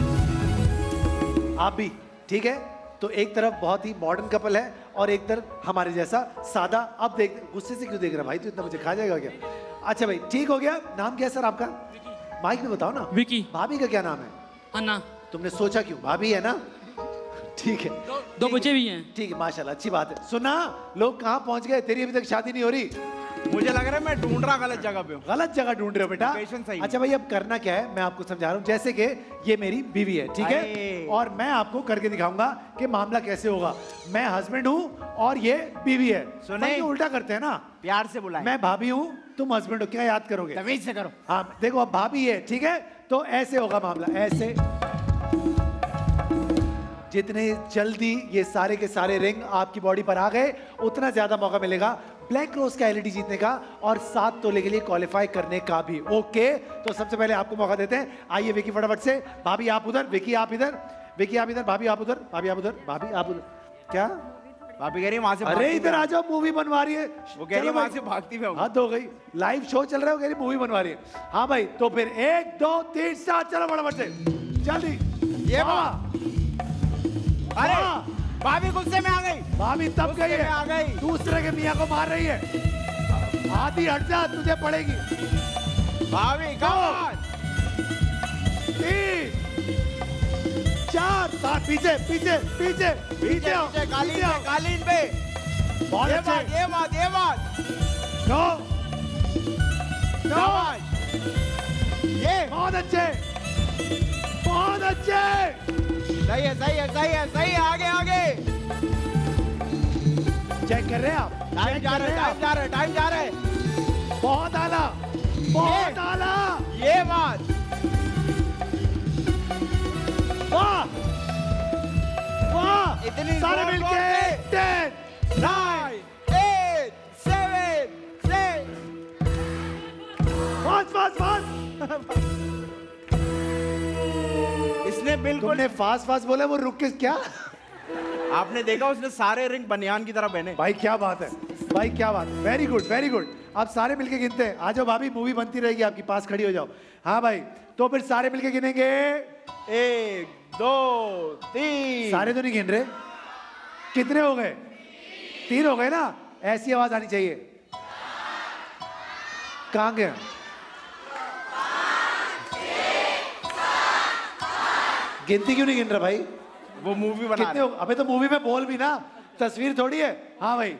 आप भी, ठीक है? तो एक तरफ बहुत ही मॉडर्न कपल है और एक तरफ हमारे जैसा सादा। अब देख, गुस्से से क्यों देख रहा भाई? तू इतना मुझे खा जाएगा क्या? अच्छा भाई, ठीक हो गया। नाम क्या है सर आपका? माइक में बताओ ना। विकी। भाभी का क्या नाम है? अन्ना। तुमने सोचा क्यों? भाभी है ना, ठीक है। दो बच्चे भी हैं। ठीक है, माशाल्लाह, अच्छी बात है। सुना, लोग कहाँ पहुंच गए? तेरी अभी तक शादी नहीं हो रही। मुझे लग रहा है मैं ढूंढ रहा गलत जगह पे हूँ। गलत जगह ढूंढ रहे हो बेटा। लोकेशन सही अच्छा भाई, अब करना क्या है मैं आपको समझा रहा हूँ। जैसे कि ये मेरी बीवी है, ठीक है? और मैं आपको करके दिखाऊंगा कि मामला कैसे होगा। मैं हस्बैंड हूँ और ये बीवी है। सुने, उल्टा करते हैं ना, प्यार से बुलाएं। मैं भाभी हूँ, तुम हस्बैंड हो, क्या याद करोगे? तमीज से करो। हाँ देखो, अब भाभी है, ठीक है? तो ऐसे होगा मामला, ऐसे। जितने जल्दी ये सारे के सारे रिंग आपकी बॉडी पर आ गए, उतना ज्यादा मौका मिलेगा ब्लैक रोज का एलईडी जीतने का और 7 तोले के लिए क्वालिफाई करने का भी। ओके, तो सबसे पहले आपको मौका देते हैं। आइए विकी, फटाफट से। भाभी आप उधर, विकी आप इधर, विकी आप इधर, भाभी आप उधर, भाभी आप उधर, भाभी आप उधर। क्या भाभी कह रही है वहां से? अरे इधर आ जाओ, मूवी बनवा रही है वो। कह रही है वहां से भागती हुई। हद हो गई, लाइव शो चल रहा है, वो कह रही मूवी बनवा रही है। हाँ भाई, तो फिर 1 2 3 स्टार्ट, चलो फटाफट से जल्दी। ये अरे भाभी गुस्से में आ गई। भाभी तब गई है, आ गई। दूसरे के मियाँ को मार रही है। आधी हट जा, तुझे पड़ेगी। भाभी कौन? 3 4 7, पीछे पीछे पीछे पीछे आओ, कालीन पे, कालीन पे। बहुत ये अच्छे। बात, ये बात, ये बात। नो नो, ये बहुत अच्छे, बहुत अच्छे। सही है, सही है, सही है, सही है। आगे आगे चेक कर रहे हैं आप? टाइम जा रहा है, टाइम जा रहा है, टाइम जा रहा है। बहुत आला, बहुत आला। ये बात। वाह वाह, इतनी सारे जोर मिलके जोर 10 9 8 7 6। Fast fast fast. इसने बिल्कुल, तुमने फास्ट फास्ट बोला, वो रुक के क्या? आपने देखा उसने सारे रिंग बनियान की तरह पहने। भाई क्या बात है, भाई क्या बात, वेरी गुड वेरी गुड। अब सारे मिलके गिनते हैं। आ जाओ भाभी, मूवी बनती रहेगी आपकी, पास खड़ी हो जाओ। हाँ भाई, तो फिर सारे मिलके गिनेंगे। 1 2 3। सारे तो नहीं गिन रहे, कितने हो गए? 3 हो गए ना? ऐसी आवाज आनी चाहिए। कहां गए? गिनती क्यों नहीं गिन रहा भाई? वो मूवी बना कितने हो? अबे तो मूवी में बोल भी ना, तस्वीर थोड़ी है। हाँ भाई,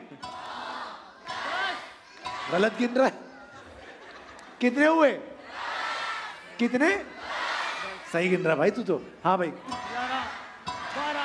गलत गिन रहा है। कितने हुए? कितने? सही गिन रहा भाई तू तो। हाँ भाई, 12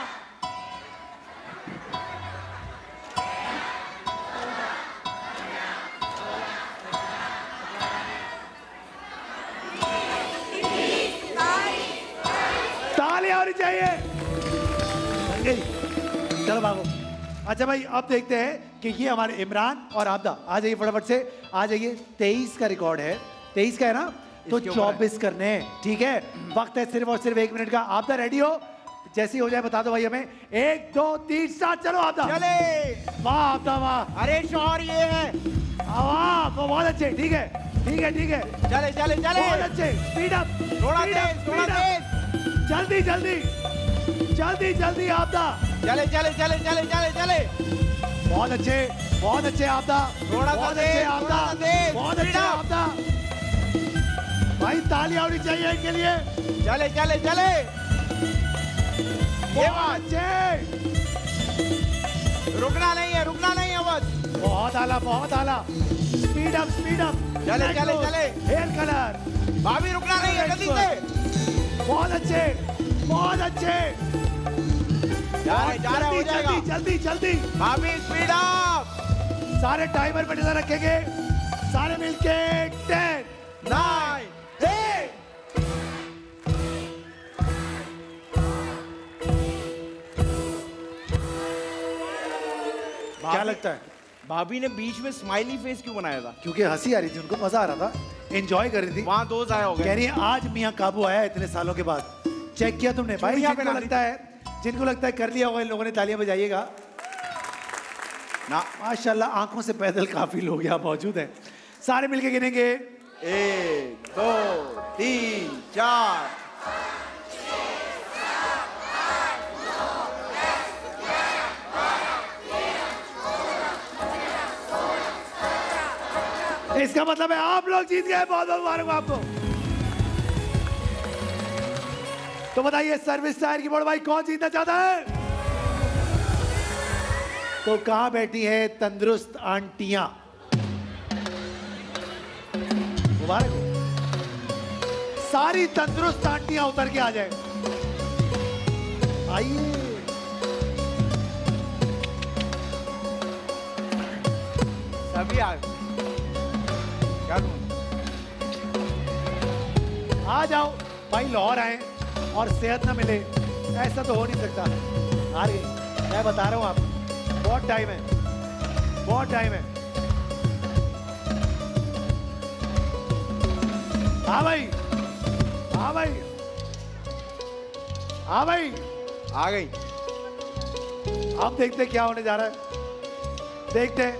तालियां होनी चाहिए। बन गई, चलो भागो। अच्छा भाई, अब देखते हैं कि ये हमारे इमरान और आबदा आ जाइए फटाफट से, आ जाइए। 23 का रिकॉर्ड है, 23 का है ना, तो 24 करने हैं, ठीक है। वक्त है सिर्फ और सिर्फ 1 मिनट का। आबदा रेडी हो? जैसी हो जाए बता दो भाई हमें। 1 2 3 स्टार्ट। चलो आबदा। चले। वाह आबदा वाह। अरे शौर ये है। वाह बहुत अच्छे, ठीक है ठीक है ठीक है। चले चले चले। बहुत अच्छे, स्पीड अप, थोड़ा तेज, थोड़ा तेज। जल्दी जल्दी जल्दी जल्दी आबदा। चले चले चले चले चले चले। बहुत अच्छे आबदा। थोड़ा बहुत तेज, अच्छे आबदा, थोड़ा तेज, बहुत speed अच्छे up। आबदा। भाई तालियां होनी चाहिए इनके लिए। चले चले चले। ये बहुत बात, अच्छे, रुकना नहीं है बस। बहुत आला। स्पीड अप चले चले चले। Hair colour. भाभी रुकना नहीं है, जल्दी से। बहुत अच्छे। जा रहे हो जाएगा। जल्दी भाभी स्पीड अप। सारे टाइमर पे नजर रखेंगे, सारे मिलके 10 9 8। क्या लगता है? भाभी ने बीच में स्माइली फेस क्यों बनाया था? क्योंकि हंसी आ रही थी, उनको मजा आ रहा था, एंजॉय कर रही थी। वहां दोस्त आए हो कह गए। रही है आज मियां काबू आया है इतने सालों के बाद। चेक किया तुमने भाई? जिनको लगता है कर लिया होगा इन लोगों ने, तालियां बजाइएगा ना। माशाल्लाह आंखों से पैदल काफी लोग यहाँ मौजूद हैं। सारे मिलके गिनेंगे। 1 2 3 4। इसका मतलब है आप लोग जीत गए। बहुत बहुत मुबारक आपको। तो बताइए सर्विस टायर की बोर्ड भाई कौन जीतना चाहता है? तो कहां बैठी है तंदुरुस्त आंटियां? मुबारक हो। सारी तंदुरुस्त आंटियां उतर के आ जाए। आइए सभी आ क्या आ जाओ भाई। लाहौर आए और सेहत ना मिले, ऐसा तो हो नहीं सकता। हार गई, मैं बता रहा हूं आपको। बहुत टाइम है। हाँ भाई आ गई। अब देखते क्या होने जा रहा है, देखते हैं।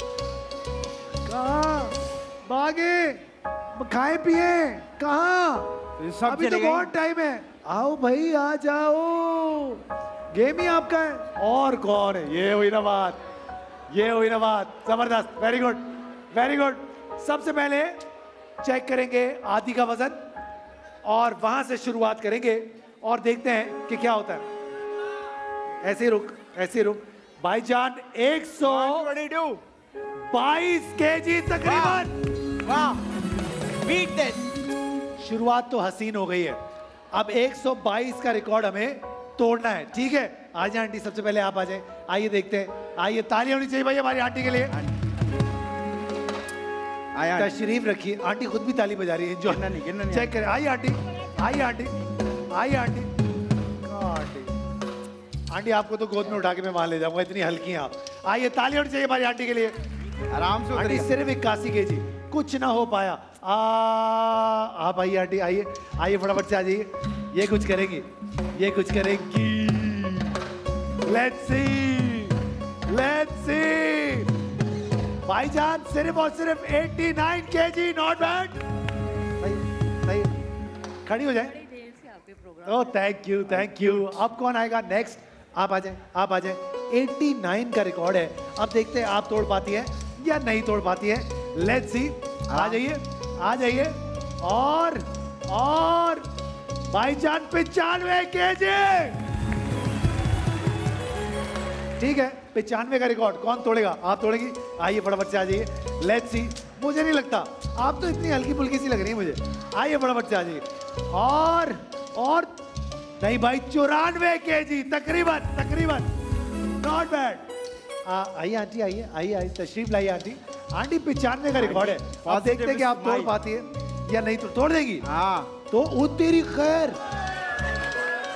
कहाँ भागे, खाए पिए कहाँ? सब अभी तो चले गए। बहुत टाइम है। आओ भाई आ जाओ, गेम ही आपका है। और कौन है? ये हुई ना बात। जबरदस्त, वेरी गुड। सबसे पहले चेक करेंगे आदि का वजन और वहां से शुरुआत करेंगे और देखते हैं कि क्या होता है। ऐसे ही रुक भाईजान। 122 केजी तकरीबन। वाह, बीट दिस। शुरुआत तो हसीन हो गई है। अब 122 का रिकॉर्ड हमें तोड़ना है, ठीक है। आ जाए आंटी, सबसे पहले आप आ जाए। आइए देखते हैं। आइए, तालियां होनी चाहिए भाई हमारी आंटी के लिए। तशरीफ रखिए। आंटी खुद भी ताली बजा रही है, एंजॉय। गिनना नहीं। चेक करें। आइए आंटी। आंटी आपको तो गोद में उठा के मैं वहां ले जाऊंगा, इतनी हल्की हैं आप। आइए, ताली होनी चाहिए हमारी आंटी के लिए। आराम से आंटी सिर्फ 81 केजी, कुछ ना हो पाया। आप आइए आंटी, आइए फटाफट से आ जाइए। ये कुछ करेंगी। Let's see. भाईजान सिर्फ और सिर्फ 89 केजी, नॉट बैड। सही, खड़ी हो जाए। Oh thank you. अब कौन आएगा नेक्स्ट? आप आ जाए। 89 का रिकॉर्ड है। अब देखते हैं आप तोड़ पाती है या नहीं तोड़ पाती है। Let's see. आ जाइए। और भाईजान 95 केजी। ठीक है, 95 का रिकॉर्ड कौन तोड़ेगा? आप तोड़ेगी? आइए फटाफट से आ जाइए। Let's see. मुझे नहीं लगता, आप तो इतनी हल्की फुल्की सी लग रही है मुझे। आइए फटाफट से आ जाइए। और नहीं भाई, 94 केजी तकरीबन। Not bad. आइए आंटी, आइए तशरीफ लाइए आंटी। 95 का रिकॉर्ड है। आप देखते हैं कि आप तोड़ पाती है या नहीं। तो तोड़ देगी। हाँ, तो ओ तेरी खैर।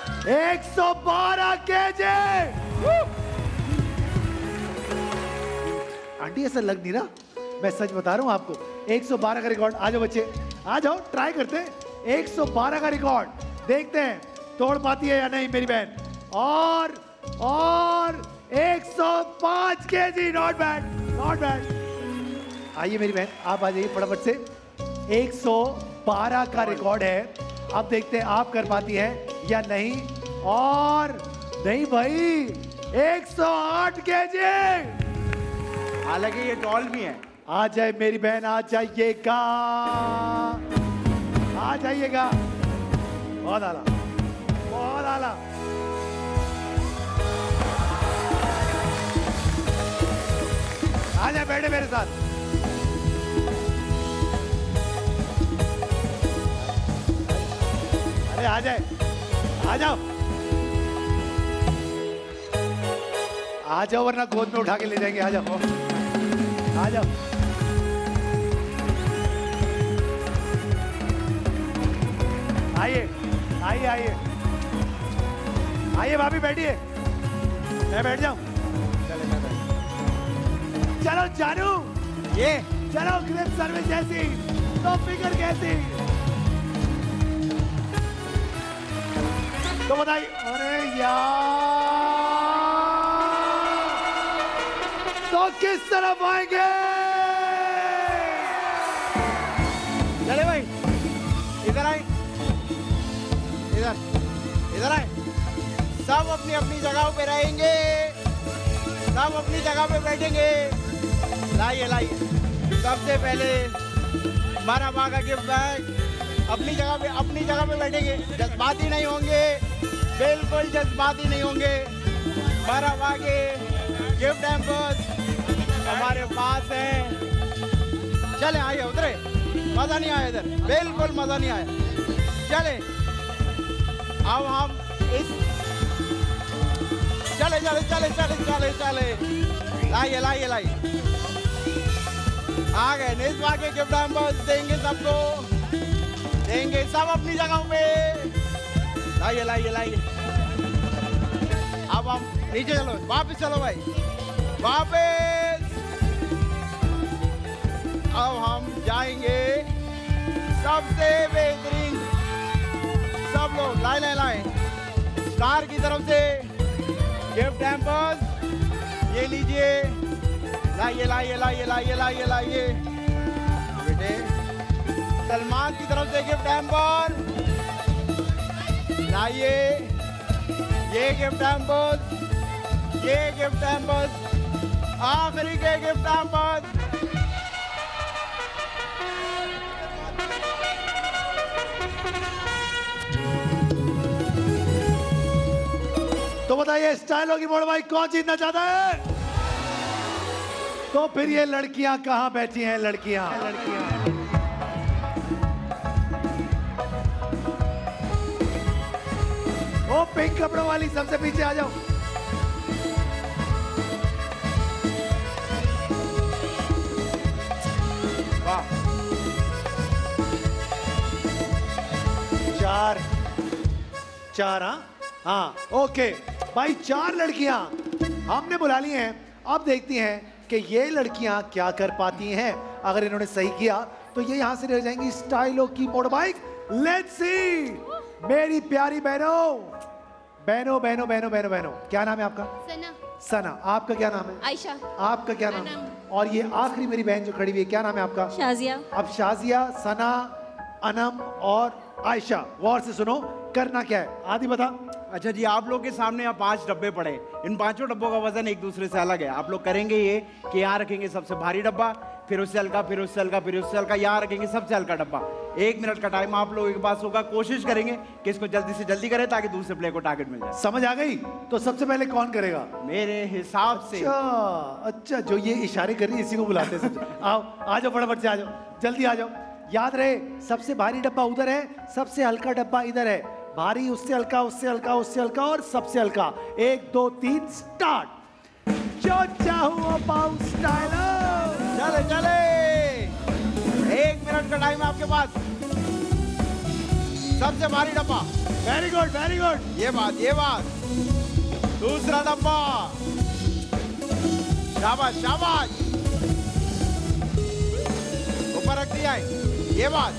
112 केजी। आंटी ऐसा लग नहीं रहा, मैं सच बता रहा हूँ आपको। 112 का रिकॉर्ड। आ जाओ बच्चे, आ जाओ, ट्राई करते हैं। 112 का रिकॉर्ड, देखते हैं तोड़ पाती है या नहीं मेरी बहन। और 105 KG, not bad, not bad. आइए मेरी बहन, आप आ जाइए फटाफट से। 112 का रिकॉर्ड है, अब देखते हैं आप कर पाती हैं या नहीं। और नहीं भाई, 108 केजी। हालांकि ये डॉल भी है। आ जाए मेरी बहन, आ जाइएगा, आ जाइएगा। बहुत आला, बहुत आला। आ जाए, बैठे मेरे साथ। अरे आ जाए, आ जाओ, आ जाओ, वरना गोद में उठा के ले जाएंगे। आ जाओ, आ जाओ। आइए, आइए, आइए, आइए भाभी, बैठिए। मैं बैठ जाऊं? चले मैं बैठ। चलो जानू, ये चलो ग्रिप सर्विस जैसी तो फिगर कैसी, तो बताइए। अरे यार, तो किस तरफ आएंगे? चले भाई, इधर आए, इधर, इधर आए। सब अपनी अपनी जगहों पे रहेंगे, सब अपनी जगह पे बैठेंगे। लाइए, लाइए। सबसे पहले मरहबा का गिफ्ट बैग अपनी जगह पे बैठेंगे। जज्बाती नहीं होंगे, बिल्कुल जज्बाती नहीं होंगे। मरहबा के गिफ्ट हैम्पर्स हमारे पास हैं। चले आइए, उतरे। मजा नहीं आया इधर, बिल्कुल मजा नहीं आया। चले, अब हम इस चले चले चले चले चले चले लाइए, लाइए, लाइए। आ गए निस्बा के गिफ्ट हैम्पर्स, देंगे सबको, देंगे सब अपनी जगहों पे। लाइए, लाइए, लाइए। अब हम नीचे चलो, वापस चलो भाई, वापस। अब हम जाएंगे सबसे बेहतरीन, सब लोग लाए लाए लाए स्टार की तरफ से गिफ्ट हैम्पर्स। ये लीजिए, लाइए, लाइए, लाइए, लाइए, लाइए, लाइए बेटे। सलमान की तरफ से गिफ्ट हैम्पर लाइए। ये गिफ्ट हैम्पर्स, ये गिफ्ट हैम्पर्स, आखिरी के गिफ्ट हैम्पर्स। तो बताइए स्टाइलों की मोड़ भाई कौन जीतना चाहता है? तो फिर ये लड़कियां कहां बैठी हैं? लड़कियां, वो पिंक कपड़ों वाली सबसे पीछे आ जाओ। वाह, चार, चार, हाँ, ओके भाई, 4 लड़कियां हमने बुला ली हैं। अब देखती हैं कि ये लड़कियां क्या कर पाती हैं। अगर इन्होंने सही किया तो ये यहां से रह जाएंगी स्टाइलों की मोड़ बाइक। लेट्स सी मेरी प्यारी बहनों, बहनों, बहनों, बहनों, बहनों, बहनों, क्या नाम है आपका? सना, सना। आपका क्या नाम है? आयशा, आपका क्या नाम है? और ये आखिरी मेरी बहन जो खड़ी हुई है, क्या नाम है आपका? शाजिया। अब शाजिया, सना, अनम और आयशा, गौर से सुनो, करना क्या है? आदि बता। अच्छा जी, आप लोग के सामने यहाँ 5 डब्बे पड़े हैं। इन 5 डब्बों का वजन एक दूसरे से अलग है। आप लोग करेंगे ये कि यहाँ रखेंगे सबसे भारी डब्बा, फिर उससे हल्का, फिर उससे हल्का, फिर उससे हल्का, यहाँ रखेंगे सबसे हल्का डब्बा। 1 मिनट का टाइम आप लोगों के पास होगा। कोशिश करेंगे कि इसको जल्दी से जल्दी करें ताकि दूसरे प्लेयर को टारगेट मिल जाए। समझ आ गई? तो सबसे पहले कौन करेगा? मेरे हिसाब से अच्छा, अच्छा, जो ये इशारे कर रही है इसी को बुलाते हैं। आओ, आ जाओ, फटाफट से आ जाओ, जल्दी आ जाओ। याद रहे, सबसे भारी डब्बा उधर है, सबसे हल्का डब्बा इधर है। भारी उससे हल्का, उससे हल्का, उससे हल्का और सबसे हल्का। 1 2 3 स्टार्ट। जो चाहूं पाऊं स्टाइलर। चले चले, 1 मिनट का टाइम है आपके पास। सबसे भारी डब्बा। Very good, very good. ये बात, ये बात। दूसरा डब्बा। शाबाश, शाबाश। ऊपर रख दिया है, ये बात,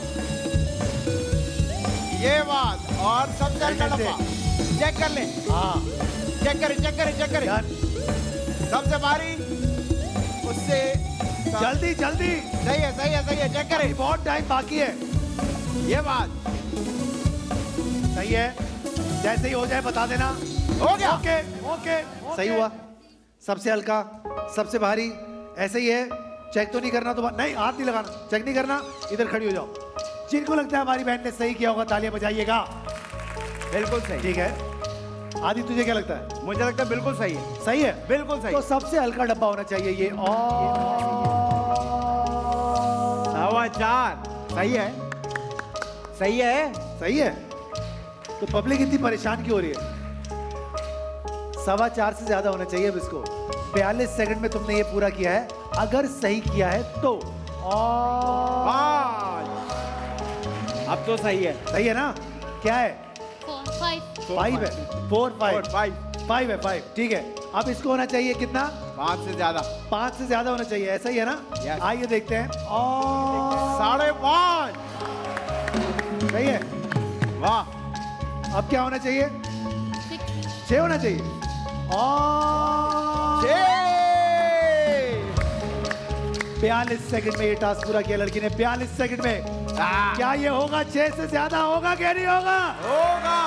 और सबसे हल्का डब्बा चेक कर ले। हाँ चेक करे यार, सबसे भारी उससे जल्दी जल्दी, सही है, चेक करे। बहुत टाइम बाकी है। ये बात सही है, जैसे ही हो जाए बता देना। हो गया। ओके सही हुआ। सबसे हल्का, सबसे भारी, ऐसे ही है। चेक तो नहीं करना, तो नहीं, हाथ नहीं लगाना, चेक नहीं करना, इधर खड़ी हो जाओ। जिनको लगता है हमारी बहन ने सही किया होगा तालियां बजाइएगा। बिल्कुल सही। ठीक है आदि, तुझे क्या लगता है? मुझे लगता है बिल्कुल सही है। सही है, बिल्कुल सही। तो सबसे हल्का डब्बा होना चाहिए ये। सवा चार। सही है। सही है। तो पब्लिक इतनी परेशान क्यों हो रही है? 4.25 से ज्यादा होना चाहिए अब इसको। 42 सेकंड में तुमने ये पूरा किया है। अगर सही किया है तो अब तो सही है। सही है ना? क्या है? 5 है। 4 5 है। 5 ठीक है। अब इसको होना चाहिए कितना? 5 से ज्यादा। 5 से ज्यादा होना चाहिए, ऐसा ही है ना? Yes. आइए देखते हैं। और 5.5। सही है। वाह। अब क्या होना चाहिए? 6 होना चाहिए। और 42 सेकंड में ये टास्क पूरा किया लड़की ने। 42 सेकंड में क्या ये होगा? 6 से ज्यादा होगा क्या नहीं होगा? होगा।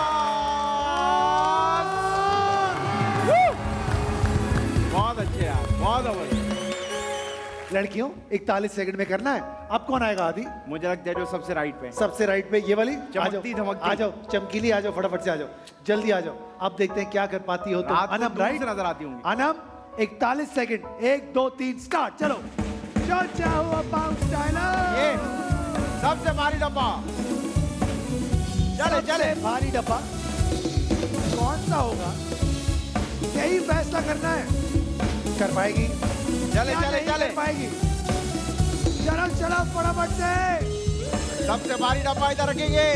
बहुत अच्छे यार, बहुत बढ़िया। लड़कियों 41 सेकंड में करना है। अब कौन आएगा आदि? मुझे लगता है जो सबसे राइट पे। सबसे राइट पे ये वाली। चमकती धमकती। आ जाओ, चमकीली आ जाओ, फटाफट से आ जाओ, जल्दी आ जाओ। अब देखते हैं क्या कर पाती हो तुम। अनम राइट नजर आती होंगी। Anam 41 second, 1 2 3 start. चलो जो चाहो बाउंस स्टाइलर। ये सबसे भारी डब्बा। चले भारी डब्बा कौन सा होगा? यही फैसला करना है। कर पाएगी? चले कर पाएगी? चलो फटाफट से। सबसे भारी डब्बा इधर रखेंगे।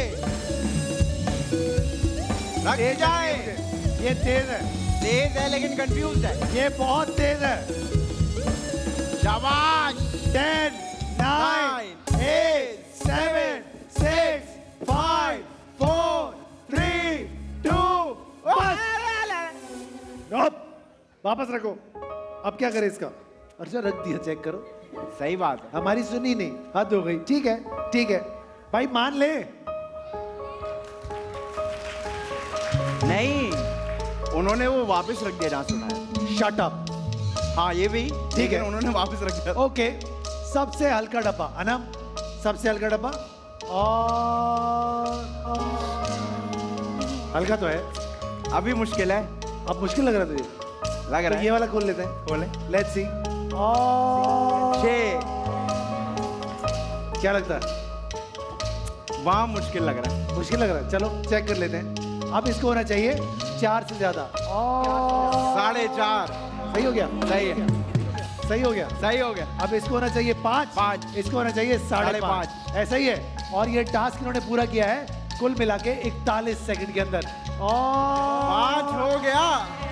रख जाए। ये तेज है लेकिन कंफ्यूज है। ये बहुत तेज है। शाबाश। 10 9 8 7 6 5 4 3 2 1। वापस रखो। अब क्या करें इसका? अच्छा रख दिया, चेक करो। सही बात है। हमारी सुनी नहीं, हद हो गई। ठीक है भाई, मान ले। नहीं, उन्होंने वो वापस रख दिया जहां से उठाया। Shut up. हाँ ये भी ठीक है, उन्होंने वापस रख दिया। ओके। सबसे हल्का डब्बा अनम, सबसे हल्का डब्बा। और हल्का तो है, अभी मुश्किल है। अब मुश्किल लग रहा है तुझे? लग रहा तो है। ये वाला खोल लेते हैं। खोले। Let's see. और 6। क्या लगता है? वहां मुश्किल लग रहा है। मुश्किल लग रहा है। चलो चेक कर लेते हैं। अब इसको होना चाहिए 4 से ज्यादा। और 4.5। सही हो गया? सही है। सही हो गया। सही हो गया। अब इसको होना चाहिए 5। 5। इसको होना चाहिए 5.5। ऐसा ही है। और ये टास्क इन्होंने पूरा किया है कुल मिला के 41 सेकंड के अंदर। और 5 हो गया।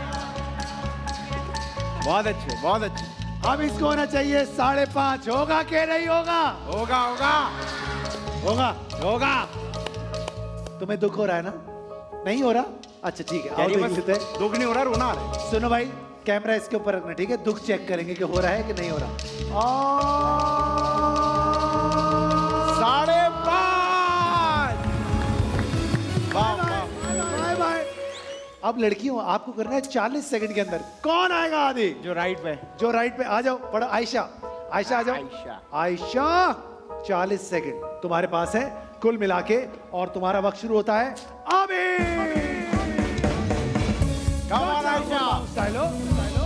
बहुत अच्छे। अब इसको होना चाहिए 5.5। होगा कि नहीं होगा? होगा। तुम्हें दुख हो रहा है ना? नहीं हो रहा? अच्छा ठीक है, आओ देख लेते हैं। दुख नहीं हो रहा, रोना आ रहा है। सुनो भाई, कैमरा इसके ऊपर रखना, ठीक है? दुख चेक करेंगे कि हो रहा है कि नहीं हो रहा। और 5.5। Bye bye. अब लड़कियों आपको करना है 40 सेकंड के अंदर। कौन आएगा आदि? जो राइट पे। जो राइट पे आ जाओ। पढ़ो आयशा आ जाओ। आयशा 40 सेकंड तुम्हारे पास है कुल मिला के। और तुम्हारा वक्त शुरू होता है अभी। स्टाइलो।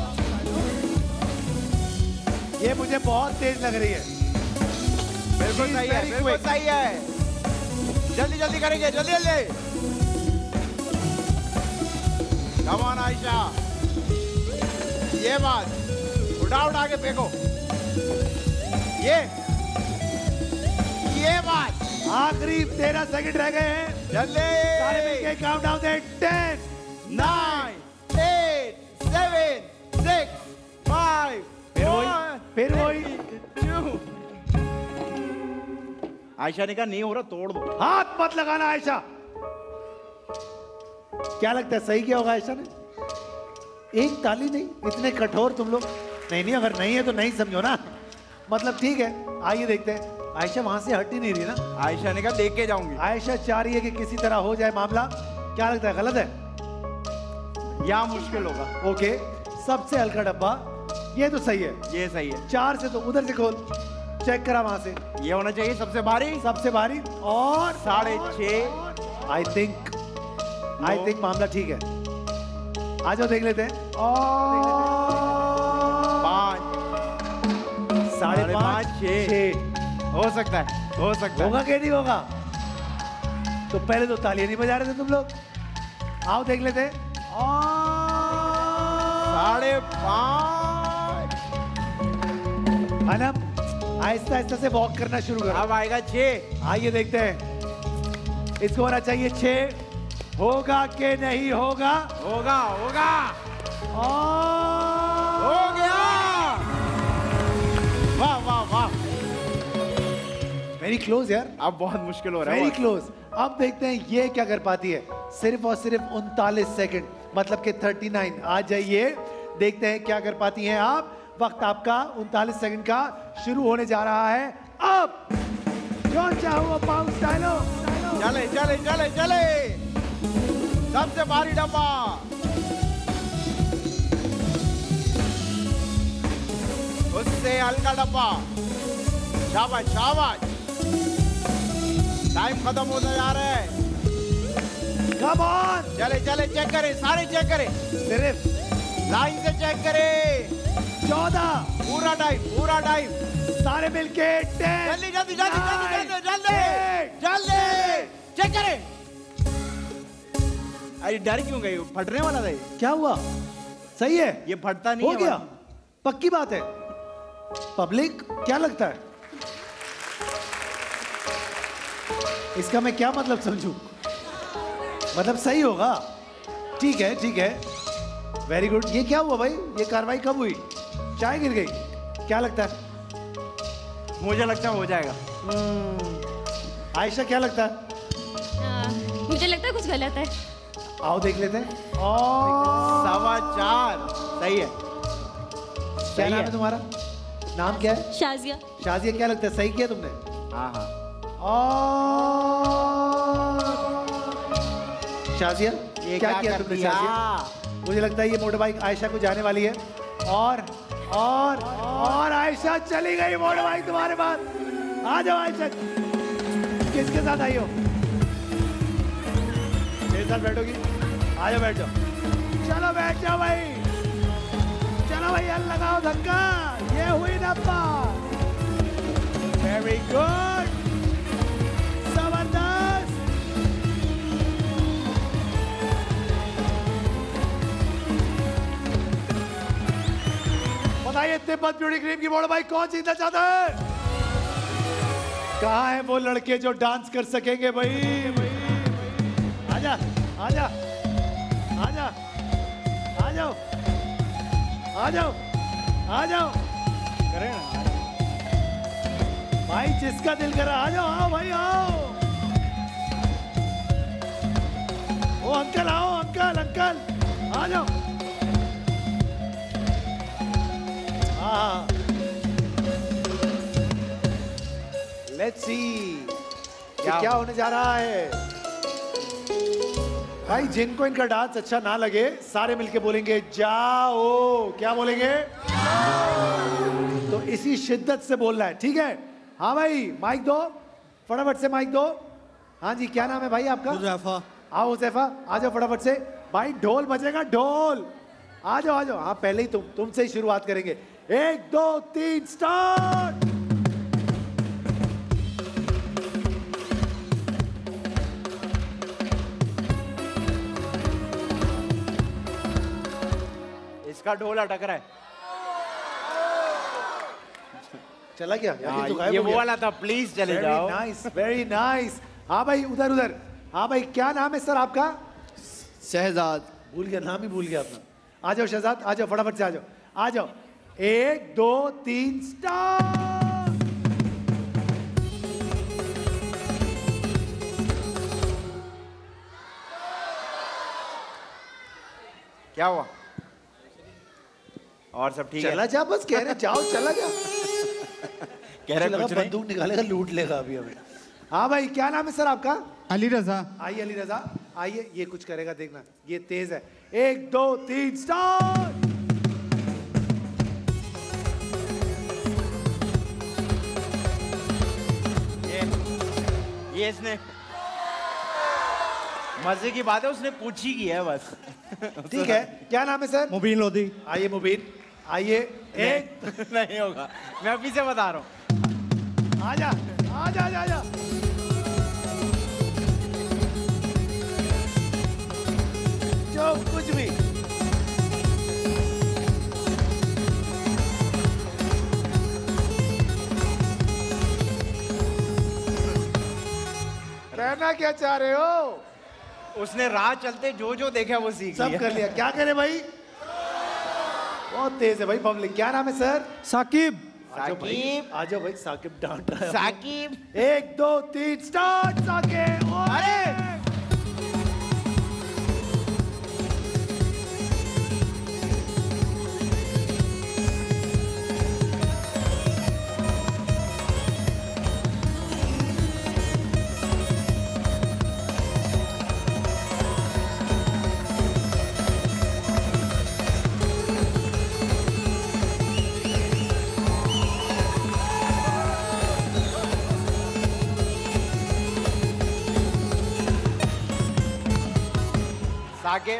ये मुझे बहुत तेज लग रही है। बिल्कुल सही है। जल्दी करेंगे, जल्दी। Come on, Ayesha. ये बात उठा के फेंको। ये बात। आखिरी 13 सेकंड रह गए हैं। जल्दी। सारे मिलके काउंटडाउन दे। 10 9 8 7 6 5 फिर वही 2 आयशा ने कहा नहीं हो रहा, तोड़ दो। हाथ मत लगाना आयशा। क्या लगता है सही क्या होगा आयशा ने? एक ताली नहीं, इतने कठोर तुम लोग। नहीं नहीं, अगर नहीं है तो नहीं समझो ना, मतलब ठीक है। आइए देखते हैं। आयशा वहां से हट ही नहीं रही ना। आयशा ने कहा देख के जाऊंगी। आयशा चाह रही है कि किसी तरह हो जाए मामला। क्या लगता है गलत है? यहाँ मुश्किल होगा। ओके, सबसे हल्का डब्बा ये तो सही है। ये सही है। 4 से तो उधर से खोल, चेक करा वहां से। ये होना चाहिए सबसे भारी। सबसे भारी और 6.5। आई थिंक मामला ठीक है। आ जाओ देख लेते हैं। और 5, 5.5, 6 हो सकता है, हो सकता होगा है। कि नहीं होगा? तो पहले तो तालियां नहीं बजा रहे थे तुम लोग। आओ देख लेते हैं। 5.5। अनम आहिस्ता आहिस्ता से वॉक करना शुरू करो। अब आएगा 6। आइए देखते हैं। इसको होना चाहिए 6। होगा कि नहीं होगा? होगा होगा, और हो गया। वाह वाह वाह, वेरी क्लोज यार, अब बहुत मुश्किल हो रहा है। Very close. अब देखते हैं ये क्या कर पाती है। सिर्फ और सिर्फ 39 सेकंड, मतलब कि 39। आ जाइए देखते हैं क्या कर पाती हैं आप। वक्त आपका 39 सेकंड का शुरू होने जा रहा है अब। जो चाहो वो बाउंस डालो। चले चले चले चले, सबसे भारी डब्बा। उससे हल्का डब्बा। शाबाश शाबाश, टाइम खत्म होता जा रहा है। कम ऑन, चले चले, चेक करें, सारे चेक करें, सिर्फ लाइन से चेक करें। 14, पूरा टाइम, पूरा टाइम। सारे मिलके 10, जल्दी जल्दी जल्दी जल्दी जल्दी जल्दी 8, जल्दी चेक करें। अरे डर क्यों गई? फटने वाला था ये। क्या हुआ? सही है, ये फटता नहीं हो है। गया, पक्की बात है। पब्लिक क्या लगता है इसका? मैं क्या मतलब समझूं? मतलब सही होगा? ठीक है ठीक है, वेरी गुड। ये क्या हुआ भाई? ये कार्रवाई कब हुई? चाय गिर गई? क्या लगता है? मुझे लगता है हो जाएगा। आयशा क्या लगता है? मुझे लगता है कुछ गलत है। आओ देख लेते हैं। और 4.25 सही है। क्या नाम है तुम्हारा? नाम क्या है? शाजिया। शाजिया, क्या लगता है सही किया तुमने? हाँ हाँ। और शाजिया ये क्या किया कर तुमने? दिया? शाजिया, मुझे लगता है ये मोटर बाइक आयशा को जाने वाली है। और आयशा चली गई मोटर बाइक तुम्हारे पास। आ जाओ आयशा, किसके साथ आई हो? मेरे साथ बैठोगी? आ जाओ बैठ जाओ। चलो बैठ जाओ भाई, चलो भैया लगाओ धक्का। ये हुई डब्बा। वेरी गुड, जबरदस्त। बताइए तिब्बत ब्यूटी क्रीम की मोड़ भाई कौन जीतना चाहता है? कहाँ है वो लड़के जो डांस कर सकेंगे भाई? आजा आजा आजा, आ जाओ आ जाओ आ जाओ। करें ना भाई, जिसका दिल कर रहा आ जाओ। आओ भाई आओ। ओ अंकल आओ, अंकल अंकल आ जाओ। हाँ, लेट्स सी क्या होने जा रहा है। भाई जिनको इनका डांस अच्छा ना लगे, सारे मिलके बोलेंगे जाओ। क्या बोलेंगे? तो इसी शिद्दत से बोलना है, ठीक है? हाँ भाई, माइक दो, फटाफट से माइक दो। हाँ जी, क्या नाम है भाई आपका? हुज़ैफा। आओ हुज़ैफा, आ जाओ फटाफट से। भाई ढोल बजेगा, ढोल। आ जाओ आ जाओ। हाँ, पहले ही तुमसे ही शुरुआत करेंगे। 1 2 3 स्टार्ट। इसका ढोल अटक रहा है। चला गया? हाँ, तो गायब ये हो वो गया। वाला था, प्लीज चले जाओ। Very nice, very nice. हाँ भाई, उधर उधर। हाँ भाई, क्या नाम है सर आपका? शहजाद। भूल गया, नाम ही भूल गया अपना। आ जाओ शहजाद, आ जाओ फटाफट से आ जाओ। आ जाओ। 1 2 3 स्टार्ट। क्या हुआ? और सब ठीक है? चला जा, बस कह रहे जाओ, चला जा। कह रहे कुछ नहीं। बंदूक निकालेगा, लूट लेगा अभी हमें। हाँ भाई, क्या नाम है सर आपका? अली रजा। आइए अली रजा, आइए, ये कुछ करेगा देखना, ये तेज है। 1 2 3 स्टार्ट। ये इसने मजे की बात है, उसने पूछी की है बस। ठीक है, क्या नाम है सर? मुबीन लोधी। आइए मुबीन, आइए। एक नहीं होगा, मैं अभी से बता रहा हूँ। आजा आजा आजा आजा। जो कुछ भी कहना क्या चाह रहे हो? उसने राह चलते जो जो देखा वो सीख सब लिया। कर लिया, क्या करे भाई? बहुत तेज है भाई पब्लिक। क्या नाम है सर? साकिब। आजो भाई, साकिब। आजो भाई, साकिब डांट रहा है। साकिब। 1 2 3 स्टार्ट। साकिब, अरे! साकिब।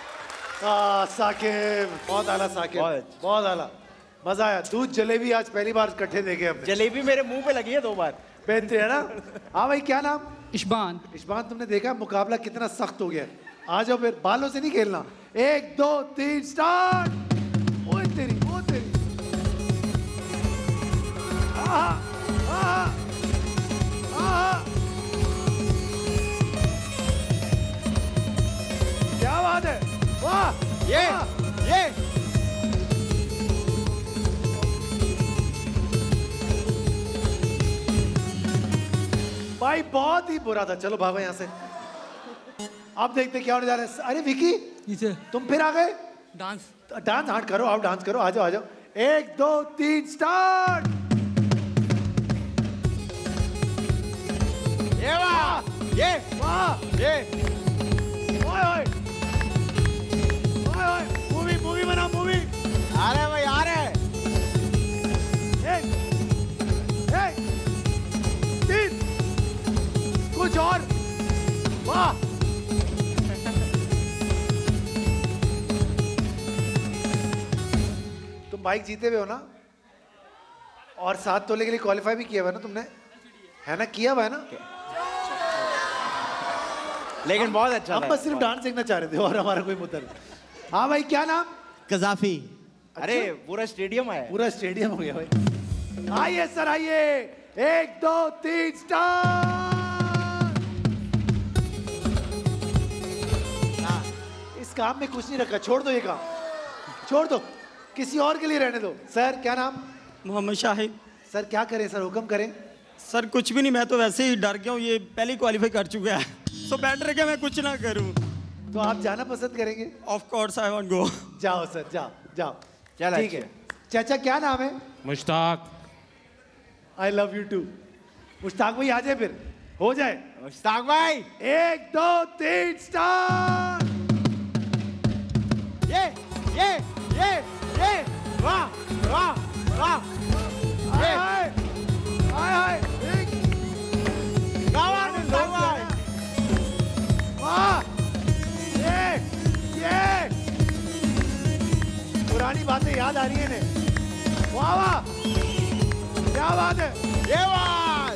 साकिब बहुत आला, साकिब बहुत आला, मजा आया। दूध जलेबी आज पहली बार इकट्ठे देखे हमने। जलेबी मेरे मुंह पे लगी है 2 बार। बेहतर है ना? हाँ भाई, क्या नाम? इशबान। इशबान, तुमने देखा मुकाबला कितना सख्त हो गया। आ जाओ फिर, बालों से नहीं खेलना। 1 2 3 स्टार्ट। ओए तेरी, ओ तेरी। आहा, आहा, आहा। क्या बात है, वाह। ये भाई बहुत ही बुरा था। चलो भागो यहाँ से। अब देखते क्या होने जा रहा है। अरे विकी, नीचे तुम फिर आ गए? डांस। डांस हार्ट करो, आप डांस करो। आ जाओ आ जाओ। 1 2 3 स्टार्ट। ये वाह, ये वाह, ये ओए ओए ओए ओए, मूवी मूवी बनाओ, मूवी। आ रहे भाई, आ रहे। 1 1 3, कुछ और। वाह, तुम बाइक जीते हुए हो ना? और 7 तोले के लिए क्वालिफाई भी किया हुआ है ना तुमने, है ना? किया हुआ है ना? लेकिन बहुत अच्छा हम था। बस सिर्फ डांस देखना चाह रहे थे और हमारा कोई मुद्दा नहीं। हाँ भाई, क्या नाम? कजाफी। अरे पूरा स्टेडियम है। पूरा स्टेडियम हो गया भाई। आइए सर, आइए। 1 2 3 स्टार्ट। इस काम में कुछ नहीं रखा, छोड़ दो ये काम, छोड़ दो, किसी और के लिए रहने दो। सर क्या नाम? मोहम्मद शाहिद। सर क्या करें सर, हुक्म करें। सर कुछ भी नहीं, मैं तो वैसे ही डर गया हूँ, ये पहले क्वालिफाई कर चुका है, सो बेटर है कि मैं कुछ ना करूँ। तो आप जाना पसंद करेंगे? Of course I want go. जाओ सर, जाओ जाओ। चलो, ठीक है। चाचा क्या नाम है? Mushtaq. I love you too. Mushtaq भाई आ जाए, फिर हो जाए। मुश्ताक भाई। 1 2 3 स्टार्ट। ये वाह वाह वाह। हाय हाय हाय हाय। गावान मुश्ताक भाई। वाह, ये पुरानी बातें याद आ रही है इन्हें। वाह वाह, क्या बात है। ये बात।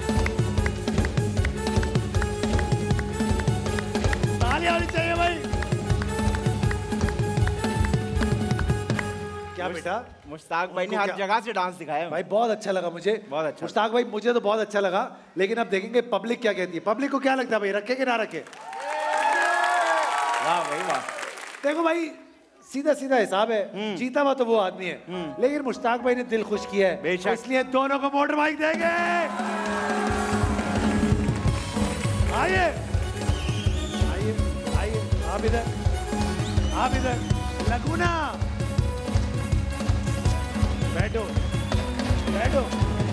तालियां होनी चाहिए भाई। क्या बेटा? मुश्ताक भाई ने उनको हर क्या? जगह से डांस दिखाया भाई बहुत अच्छा लगा मुझे। बहुत अच्छा। मुश्ताक भाई मुझे तो बहुत अच्छा लगा, लेकिन अब देखेंगे पब्लिक क्या कहती है। पब्लिक को क्या लगता है भाई, रखे कि ना रखे? वाह भाई वाह। देखो भाई, सीधा सीधा हिसाब है, जीता हुआ तो वो आदमी है, लेकिन मुश्ताक भाई ने दिल खुश किया है, बेशक। तो इसलिए दोनों को मोटर बाइक देंगे। आइए आइए आइए, आप इधर आप इधर लगूना बैठो बैठो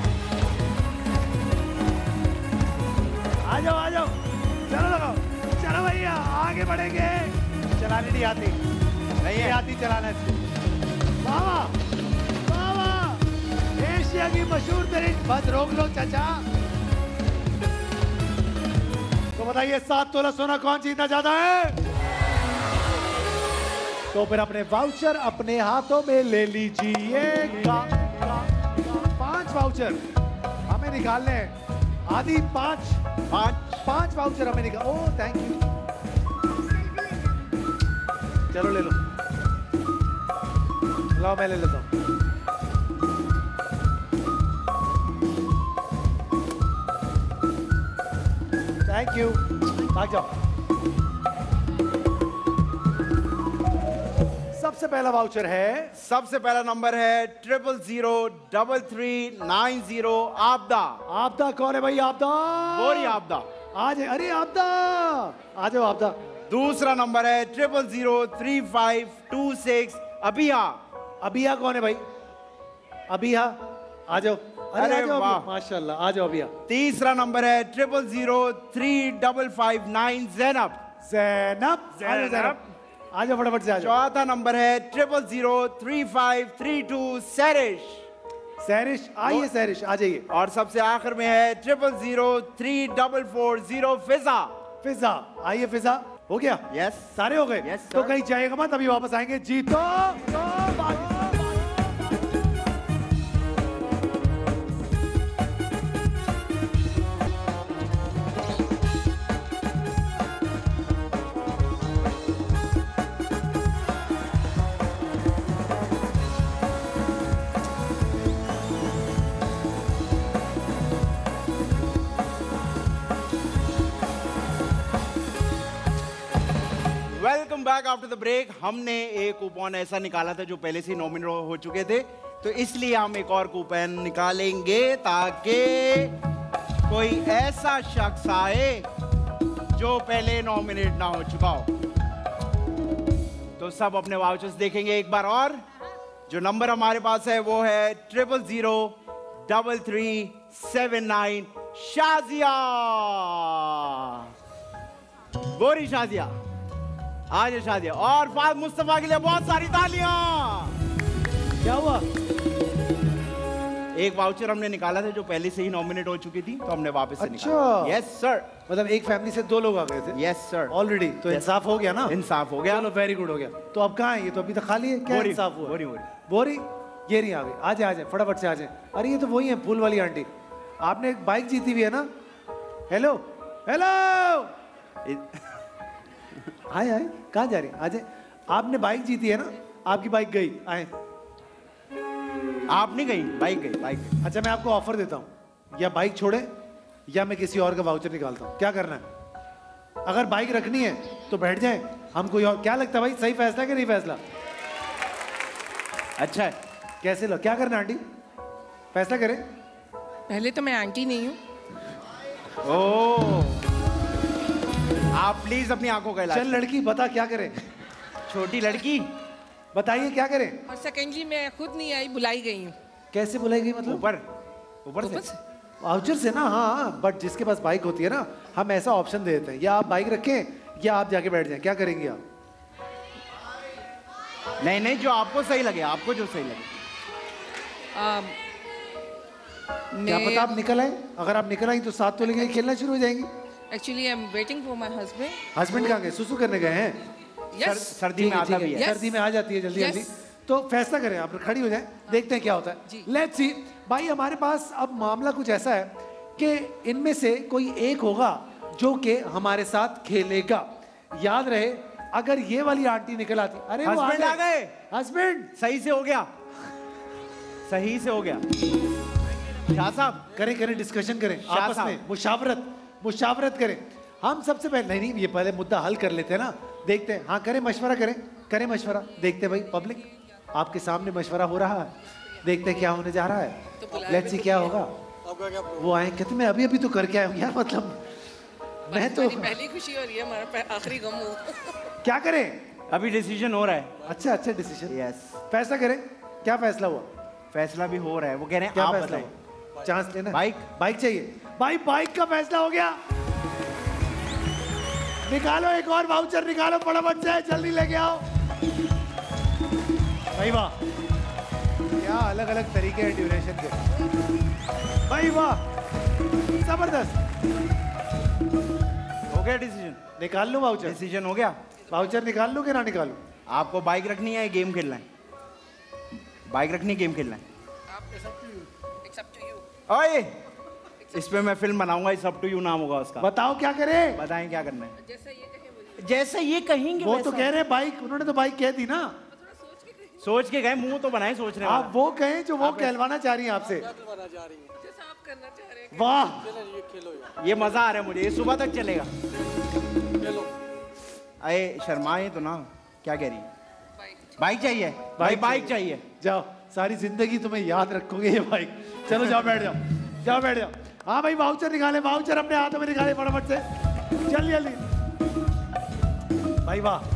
आ जाओ चलो लगाओ चलो भैया आगे बढ़ेंगे चलाने नहीं आती नहीं आती चलाना बाबा बाबा एशिया की मशहूर तरीन बस रोक लो चाचा तो बताइए 7 तोला सोना कौन जीतना चाहता है तो फिर अपने वाउचर अपने हाथों में ले लीजिएगा 5 वाउचर हमें निकालने हैं आदि 5 वाउचर हमें निकाल ओह थैंक यू चलो ले लो लाओ मैं ले लेता हूं थैंक यू भाग जाओ सबसे पहला वाउचर है सबसे पहला नंबर है 0003390 आपदा। आपदा कौन है भाई आपदा बोरी आपदा आज अरे आपदा आ जाओ आपदा दूसरा नंबर है 0003526 अभिया। अभिया कौन है भाई अभिया आ जाओ अरे आ जाओ वाह। माशाल्लाह आ जाओ अभिया तीसरा नंबर है 0003559 जैनब। जैनब आ जाओ फटाफट से आ जाओ चौथा नंबर है 0003532 सैरिश। सैरिश आइए सैरिश आ जाइए और सबसे आखिर में है 0003440 फिजा। फिजा आइए फिजा हो गया यस सारे हो गए Yes, तो sir. कहीं जाएगा मत अभी वापस आएंगे जीतो welcome back after the break. हमने एक कूपन ऐसा निकाला था जो पहले से नॉमिनेट हो चुके थे, तो इसलिए हम एक और कूपन निकालेंगे ताकि कोई ऐसा शख्स आए जो पहले नॉमिनेट ना हो चुका हो। तो सब अपने वाउचर्स देखेंगे एक बार और। जो नंबर हमारे पास है वो है 0003379 शाजिया। बोरी शाजिया आज शादिया और फाद मुस्तफा के लिए बहुत सारी तालियां। क्या हुआ एक वाउचर हमने निकाला था जो पहले से ही नॉमिनेट हो चुकी थी, तो हमने वापस से अच्छा। निकाला। यस सर मतलब एक फैमिली से 2 लोग आ गए थे यस सर ऑलरेडी तो इंसाफ हो गया ना इंसाफ हो गया। चलो वेरी गुड हो गया तो अब कहाँ है ये तो अभी तक खाली है क्या बोरी, इंसाफ हुआ बोरी, बोरी। बोरी ये नहीं आ गई आ जाए फटाफट से आ जाए अरे ये तो वही है फूल वाली आंटी आपने एक बाइक जीती हुई है ना हेलो हेलो आए आए कहाँ जा रही आज आपने बाइक जीती है ना आपकी बाइक गई आए आप नहीं गई बाइक गई बाइक गई। अच्छा मैं आपको ऑफर देता हूँ या बाइक छोड़े या मैं किसी और का वाउचर निकालता हूँ क्या करना है अगर बाइक रखनी है तो बैठ जाए हम कोई और क्या लगता है भाई सही फैसला कि नहीं फैसला अच्छा है कैसे लो क्या करना है आंटी फैसला करें पहले तो मैं आंटी नहीं हूँ ओ आप प्लीज अपनी आंखों का इलाज चल लड़की बता क्या करें छोटी लड़की बताइए क्या करें और सेकेंडली मैं खुद नहीं आई बुलाई गई हूँ कैसे बुलाई गई मतलब ऊपर ऊपर ऊपर से से? वाउचर से ना हाँ बट जिसके पास बाइक होती है ना हम ऐसा ऑप्शन दे देते हैं या आप बाइक रखें या आप जाके बैठ जाएं क्या करेंगे आप नहीं नहीं जो आपको सही लगे आपको जो सही लगे क्या पता आप निकल आए अगर आप निकल आई तो 7 तोले के लिए खेलना शुरू हो जाएंगी actually I am waiting for my husband husband कहाँ गए सुसु करने गए हैं यस सर्दी में आता भी है Yes. सर्दी में आ जाती है जल्दी Yes. जल्दी तो फैसला करें आप खड़ी हो जाए देखते हैं क्या होता है जी। लेट्स सी भाई हमारे पास अब मामला कुछ ऐसा है कि इनमें से कोई एक होगा जो कि हमारे साथ खेलेगा याद रहे अगर ये वाली आंटी निकल आती अरे वो हस्बैंड आ गए हस्बैंड सही से हो गया सही से हो गया शाह साहब करें डिस्कशन करें शाह आपस साहब। में मुशावरत करें हम सबसे पहले नहीं ये पहले मुद्दा हल कर लेते हैं ना देखते हैं हाँ करें मशवरा देखते हैं भाई पब्लिक आपके सामने मशवरा हो रहा है देखते हैं क्या होने जा रहा है लेट्स सी क्या होगा वो आए कहते मैं अभी तो करके आया हूँ यार मतलब मैं तो पहली खुशी हो रही है हमारा आखिरी गम हो क्या करें अभी डिसीजन हो रहा है। अच्छा अच्छा डिसीजन। यस, फैसला करें, क्या फैसला हुआ? फैसला भी हो रहा है। वो कह रहे हैं क्या आप फैसला बताएं। हुआ? चांस लेना। बाइक। बाइक चाहिए भाई, बाइक का फैसला हो गया। निकालो एक और वाउचर, निकालो फटाफट से, जल्दी लेके आओ भाई। वाह, क्या अलग अलग तरीके हैं ड्यूरेशन के भाई, वाह जबरदस्त। हो गया डिसीजन? निकाल लूं वाउचर? डिसीजन हो गया। वाउचर निकाल लूं कि ना निकालूं? आपको बाइक रखनी है, गेम खेलना है? बाइक रखनी है, गेम खेलना है? It's up to you. ओए, इस पे मैं फिल्म बनाऊंगा, इस अप टू यू नाम होगा उसका। बताओ क्या करें? बताएं क्या करना है। जैसा ये कहे वो जैसे ये कहेंगे वो तो वैसा। कह रहे हैं बाइक, उन्होंने तो बाइक कह दी ना। सोच के गए, मुंह तो बनाए सोचने वाला। आप वो कहें जो वो कहलवाना चाह रही हैं आपसे। जैसा आप करना चाह रहे हैं। वाह, ये मजा आ रहा है मुझे, ये सुबह तक चलेगा। अरे शर्माए तो ना, क्या कह रही है? बाइक चाहिए भाई, बाइक चाहिए। जाओ, सारी जिंदगी तुम्हें याद रखोगे ये बाइक। चलो जाओ, बैठ जाओ, जाओ बैठ जाओ। हाँ भाई, वाउचर निकाले, वाउचर अपने हाथों में निकाले फटाफट से, जल्दी जल्दी भाई। वाह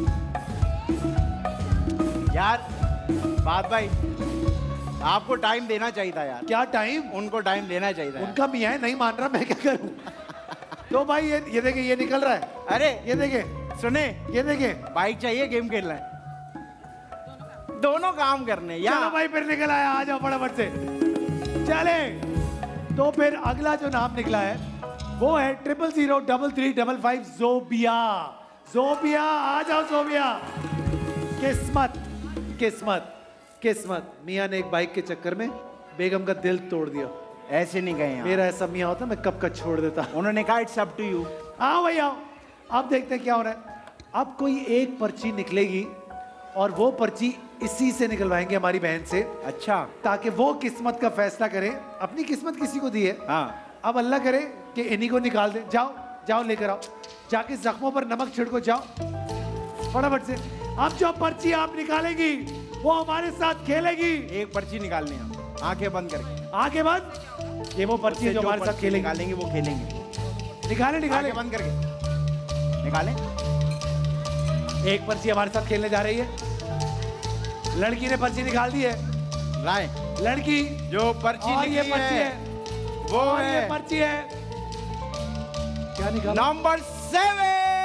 यार बात भाई, आपको टाइम देना चाहिए था यार। क्या टाइम? उनको टाइम देना चाहिए था यार। उनका मियाँ है, नहीं मान रहा, मैं क्या करूं? तो भाई ये देखे, ये निकल रहा है। अरे ये देखे, सुने, ये देखे, बाइक चाहिए, गेम खेलना है, दोनों काम करने चलो यार। भाई फिर निकल आया, आ जाओ फटाफट से चले। तो फिर अगला जो नाम निकला है वो है 0003355 जोबिया। जोबिया आ जाओ, जोबिया। किस्मत किस्मत किस्मत, मियाँ ने एक बाइक के चक्कर में बेगम का दिल तोड़ दिया। ऐसे नहीं गए मेरा ऐसा मियाँ होता मैं कब का छोड़ देता। उन्होंने कहा इट्स अप टू यू। आओ भाई आओ, अब देखते हैं क्या हो रहा है। अब कोई एक पर्ची निकलेगी और वो पर्ची इसी से निकलवाएंगे, हमारी बहन से। अच्छा, ताकि वो किस्मत का फैसला करे। अपनी किस्मत किसी को दी है, हाँ। अब अल्लाह करे कि इन्हीं को निकाल दे। जाओ जाओ, लेकर आओ, जाके जख्मों पर नमक छिड़को, जाओ फटाफट से। अब जो पर्ची आप निकालेगी वो हमारे साथ खेलेगी। एक पर्ची निकालनी है, आंखें बंद करके। आगे बंद, ये वो पर्ची है जो हमारे साथ खेलेगी। निकालेंगे, वो खेलेंगे। निकाले निकाले, आंखें बंद करके निकालें। एक पर्ची हमारे साथ खेलने जा रही है। लड़की ने पर्ची निकाल दी है। लाए, लड़की जो पर्ची और ये निकली पर्ची है, वो और ये है पर्ची है। क्या निकाला? नंबर 7।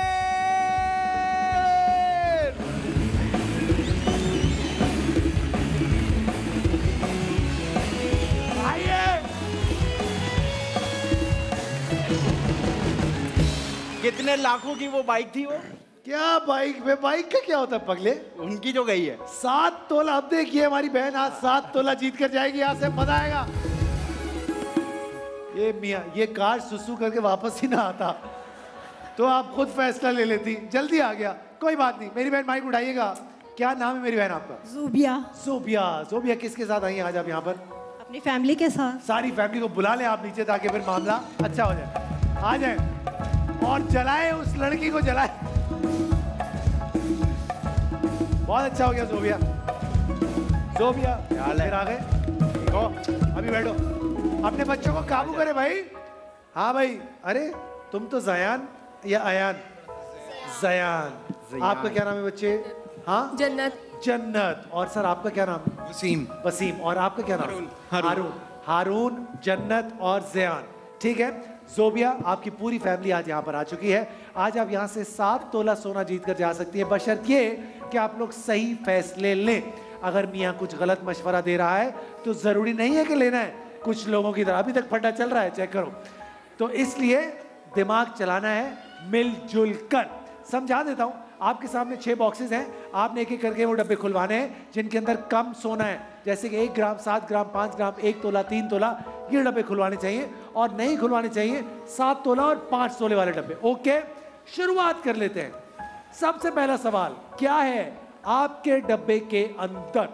आइए, कितने लाखों की वो बाइक थी वो? क्या बाइक में, बाइक का क्या होता है पगले? उनकी जो गई है 7 तोला। अब देखिए हमारी बहन आज 7 तोला जीत कर जाएगी, यहाँ से मजा आएगा। ये मियाँ, ये कार सुसु करके वापस ही ना आता तो आप खुद फैसला ले लेती। जल्दी आ गया, कोई बात नहीं। मेरी बहन माइक उठाइएगा। क्या नाम है मेरी बहन आपका? ज़ूबिया। जोबिया। जोबिया किसके साथ आई हैं आज आप यहाँ पर? अपनी फैमिली के साथ। सारी फैमिली को बुला लें आप नीचे, ताकि फिर मामला अच्छा हो जाए। आ जाए और जलाए, उस लड़की को जलाए। बहुत अच्छा हो गया जोबिया। जोबिया क्या हाल है? फिर आ गए। देखो, अभी बैठो, अपने बच्चों को काबू करे भाई। हाँ भाई, अरे तुम तो जयान या अयान? जयान। आपका क्या नाम है बच्चे? हाँ, जन्नत। जन्नत। और सर आपका क्या नाम? वसीम। वसीम। और आपका क्या नाम? हारून। हारून, जन्नत और जयान। ठीक है जोबिया, आपकी पूरी फैमिली आज यहाँ पर आ चुकी है। आज आप यहाँ से 7 तोला सोना जीत कर जा सकती है, बशर्ते ये कि आप लोग सही फैसले लें। अगर मियाँ कुछ गलत मशवरा दे रहा है तो जरूरी नहीं है कि लेना है। कुछ लोगों की तरह अभी तक फटा चल रहा है, चेक करो। तो इसलिए दिमाग चलाना है मिलजुल कर। समझा देता हूँ, आपके सामने 6 बॉक्सेस हैं। आपने एक एक करके वो डब्बे खुलवाने हैं जिनके अंदर कम सोना है, जैसे कि 1 ग्राम, 7 ग्राम, 5 ग्राम, 1 तोला, 3 तोला। ये डब्बे खुलवाने चाहिए और नहीं खुलवाने चाहिए 7 तोला और 5 तोले वाले डब्बे। ओके, शुरुआत कर लेते हैं। सबसे पहला सवाल, क्या है आपके डब्बे के अंदर?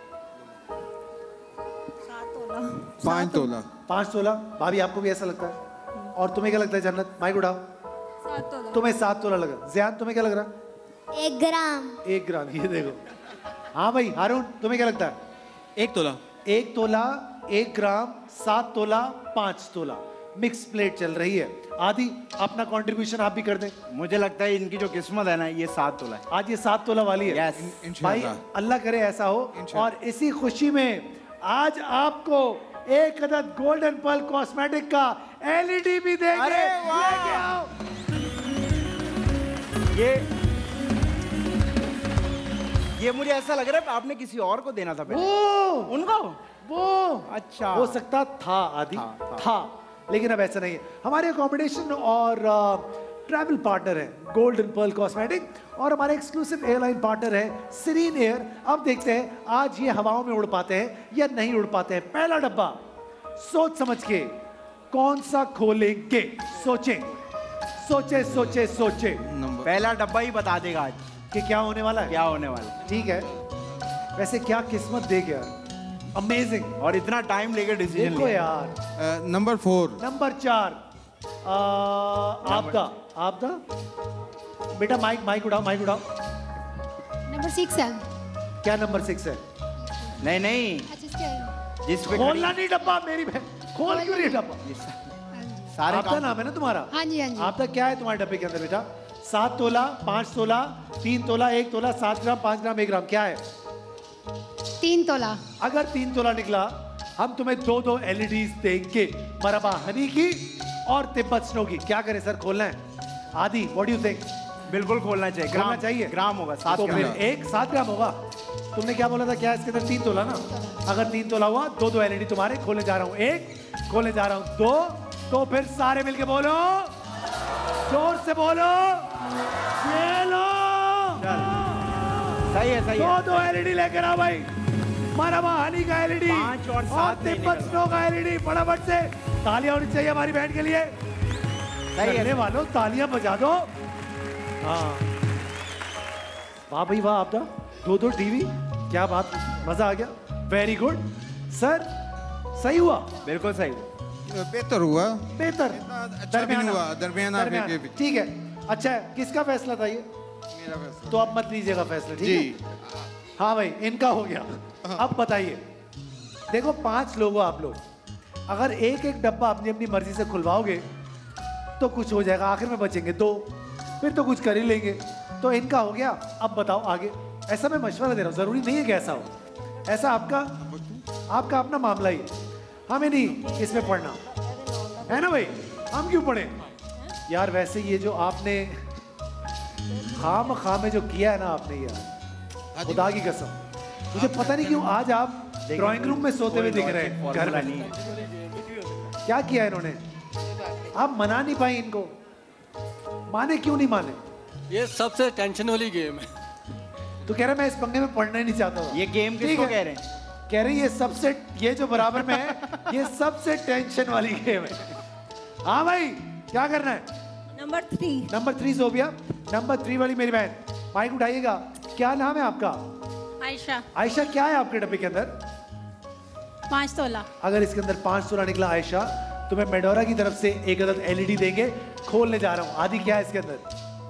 5 तोला। 5 तोला। भाभी आपको भी ऐसा लगता है? और तुम्हें क्या लगता है जन्नत? माइक उठाओ। 7 तोला। तुम्हें 7 तोला लगा। ज़ियान तुम्हें क्या लग रहा? 1 ग्राम। 1 ग्राम। ये देखो। हाँ भाई हारून, तुम्हें क्या लगता है? 1 तोला। 1 तोला, 1 ग्राम, 7 तोला, 5 तोला। मिक्स प्लेट चल रही है। आदि अपना कंट्रीब्यूशन आप भी कर दें। मुझे लगता है इनकी जो किस्मत है ना, ये 7 तोला है। आज ये 7 तोला वाली है। Yes, भाई अल्लाह करे ऐसा हो। और इसी खुशी में आज आपको एक अदद गोल्डन पर्ल कॉस्मेटिक का एलईडी भी देंगे। अरे वाह! लेके आओ। ये मुझे ऐसा लग रहा है आपने किसी और को देना था पहले। उनको वो अच्छा हो सकता था आदि था, लेकिन अब ऐसा नहीं है। हमारे अकोमोडेशन और ट्रैवल पार्टनर है गोल्डन पर्ल कॉस्मेटिक और हमारे एक्सक्लूसिव एयरलाइन पार्टनर है सीरीन एयर। अब देखते हैं आज ये हवाओं में उड़ पाते हैं या नहीं उड़ पाते हैं। पहला डब्बा सोच समझ के कौन सा खोलेंगे? सोचें, सोचे सोचे सोचे। पहला डब्बा ही बता देगा आज कि क्या होने वाला है। क्या होने वाला है। ठीक है, वैसे क्या किस्मत दे गया, अमेजिंग। और इतना टाइम लेकर डिसीजन देखो लिया। यार, नंबर 4 नंबर 4 आपदा। आपदा बेटा माइक उठाओ, माइक उठाओ। नंबर 6 है। क्या नंबर 6 है? नहीं नहीं, अच्छा इसके जिस पे खोलना नहीं डब्बा मेरी बहन, खोल क्यों नहीं डब्बा? सारे आपदा काम नाम है ना तुम्हारा? हाँ जी हाँ जी। आपदा क्या है तुम्हारे डब्बे के अंदर बेटा? 7 तोला, 5 तोला, 3 तोला, 1 तोला, 7 ग्राम, 5 ग्राम, 1 ग्राम, क्या है? 3 तोला। अगर 3 तोला निकला हम तुम्हें 2 एलईडीज देंगे, मरबा हनी की और तिब्बत स्नो की। क्या करें सर, खोलना है? आदि व्हाट यू थिंक? बिल्कुल खोलना चाहिए। खोलना ग्राम चाहिए। ग्राम होगा 7 तो ग्राम। फिर 7 ग्राम होगा। तुमने क्या बोला था, क्या इसके अंदर 3 तोला ना? अगर 3 तोला हुआ 2 एलईडी तुम्हारे। खोलने जा रहा हूं 1, खोलने जा रहा हूं 2, तो फिर सारे मिलके बोलो, जोर से बोलो, ये लो। सही है सही है। 2 एलईडी लेकर आओ भाई। मरबा हनी का एलईडी 5 और 7 तिब्बत स्नो का एलईडी। फटाफट से तालियां होनी चाहिए हमारी बहन के लिए। सही है। करने वालों तालियां बजा दो। हाँ वाह भाई वाह, आपदा 2 टीवी, क्या बात, मजा आ गया। वेरी गुड सर, सही हुआ, बिल्कुल सही। बेहतर हुआ, बेहतर, अच्छा भी नहीं हुआ, दरमियाना भी। ठीक है। अच्छा है, किसका फैसला था ये? मेरा फैसला। तो अब मत लीजिएगा फैसला, ठीक जी। है? हाँ भाई, इनका हो गया। अब बताइए, देखो 5 लोग हो आप लोग, अगर एक एक डब्बा अपनी अपनी मर्जी से खुलवाओगे तो कुछ हो जाएगा, आखिर में बचेंगे 2, फिर तो कुछ कर ही लेंगे। तो इनका हो गया। अब बताओ आगे। ऐसा मैं मशवरा दे रहा हूँ, जरूरी नहीं है कि ऐसा हो, ऐसा आपका अपना मामला ही है, हमें नहीं इसमें पढ़ना है ना भाई। हम क्यों पढ़े यार? वैसे ये जो आपने खाम में जो किया है ना आपने यार, खुदा की कसम, मुझे पता नहीं क्यों आज आप ड्राइंग रूम में सोते हुए दिख रहे हैं, घर में नहीं। क्या किया इन्होंने? आप मना नहीं पाए इनको, माने क्यों नहीं माने? ये सबसे टेंशन वाली गेम है। तो कह रहे मैं इस पंगे में पढ़ना ही नहीं चाहता था। ये गेम ठीक किसको है। कह रहे हैं? कह रहे ये जो बराबर में है ये सबसे टेंशन वाली गेम है। हाँ भाई, क्या करना है? नंबर 3। नंबर 3 हो गया। नंबर 3 वाली मेरी बहन, माइक उठाइएगा। क्या नाम है आपका? आयशा। आयशा, क्या है आपके डब्बे के अंदर? 5 तोला। अगर इसके अंदर 5 तोला निकला आयशा, तुम्हें मेडोरा की तरफ से एक अदद एलईडी देंगे। खोलने जा रहा हूं। आदि, क्या है इसके अंदर?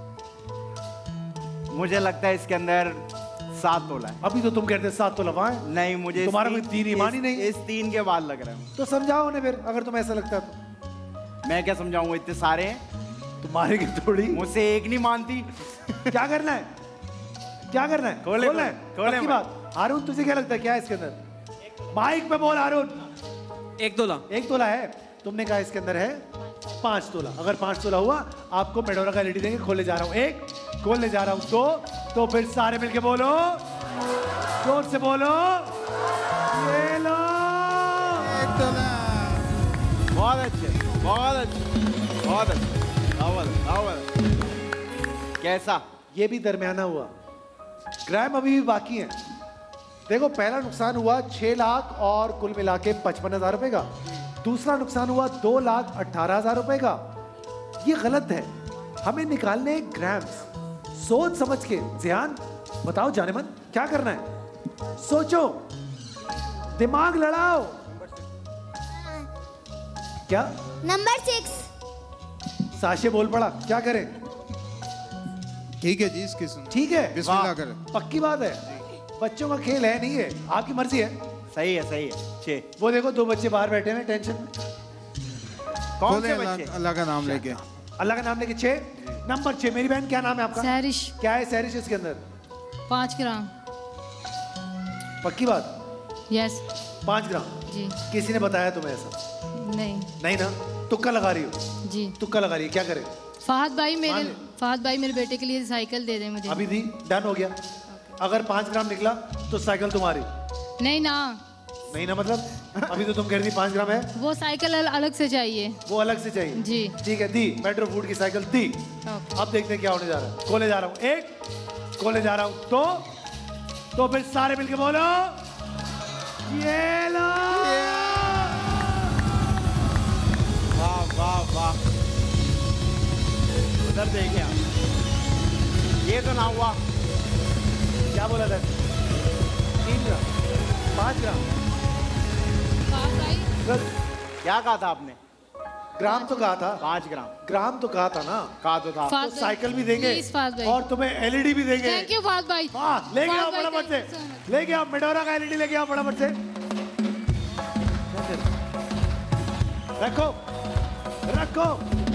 मुझे लगता है इसके अंदर 7 तोला है। अभी तो तुम कहते 7 तोला वहां है। नहीं, मुझे तुम्हारा कोई तीन ईमान ही नहीं। इस 3 के बाद लग रहा है। तो समझाओ उन्हें फिर, अगर तुम्हें ऐसा लगता है तो। मैं क्या समझाऊंगा, इतने सारे हैं, तुम्हारे की थोड़ी, मुझसे एक नहीं मानती। क्या करना है? क्या करना है? खोले, खोलना है? खोले पक्की भाई। बात। हारून, तुझे क्या लगता है क्या है इसके अंदर? माइक पे बोल हारून। 1 तोला। 1 तोला है। तुमने कहा इसके अंदर है 5 तोला। अगर 5 तोला हुआ आपको मेडोरा का एलईडी देंगे। खोलने जा रहा हूं 1, खोलने जा रहा हूं 2, तो फिर सारे मिलके बोलो, जोर से बोलो, ये लो। 1 तोला। बहुत अच्छे, बहुत अच्छे, बहुत अच्छे। कैसा? ये भी दरमियाना हुआ। ग्राम अभी भी बाकी है। देखो, पहला नुकसान हुआ 6 लाख और कुल मिला के 55,000 रुपए का। दूसरा नुकसान हुआ 2,18,000 रुपए का। ये गलत है, हमें निकालने ग्राम्स। सोच समझ के। ध्यान, बताओ जानेमन, क्या करना है? सोचो, दिमाग लड़ाओ। क्या? नंबर 6। साशे बोल पड़ा, क्या करें? ठीक है जी, इसकी सुन। ठीक है, बिस्मिल्लाह करें। पक्की बात है। बच्चों का खेल है, नहीं है, आपकी मर्जी है। सही है, सही है। 6। वो देखो 2 बच्चे बाहर बैठे हैं टेंशन में। कौन खोले से अल्लाह बच्चे? अल्लाह का नाम लेके। अल्लाह का नाम लेके 6 नंबर 6। मेरी बहन क्या नाम है आपका? सहरिश क्या है सहरिश इसके अंदर? 5 ग्राम। पक्की बात? Yes 5 gram. जी। किसी ने बताया तुम्हें ऐसा? नहीं नहीं ना? तुक्का लगा रही हो? जी। तुक्का लगा रही है, क्या करे? फहद भाई मान मेरे बेटे के लिए साइकिल दे दें मुझे। अभी दी, डन हो गया। अगर 5 ग्राम निकला तो साइकिल तुम्हारी। नहीं ना, नहीं ना मतलब? अभी तो तुम कह रही थी 5 ग्राम है। वो साइकिल अलग से चाहिए। वो अलग से चाहिए जी। ठीक है, दी मेट्रो फूड की साइकिल दी। ओके। अब देखते हैं क्या होने जा रहा है। खोले जा रहा हूँ 1, खोले जा रहा हूँ 2, तो फिर सारे मिलके बोलो ये लो। वाह वाह वाह, उधर देखिए आप। ये तो ना हुआ। क्या बोला था? 3 ग्राम 5 ग्राम फहद भाई बस। क्या कहा था आपने? ग्राम तो कहा था, 5 ग्राम ग्राम तो कहा था ना। कहा तो था। तो फहद भाई, साइकिल भी देंगे प्लीज फहद भाई। और तुम्हें एलईडी भी देंगे। थैंक यू फहद भाई। हाँ लेके फहद आओ भाई, फटाफट से, thank you so much। लेके आओ मेडोरा का एलईडी लेके आओ फटाफट से। रखो रखो,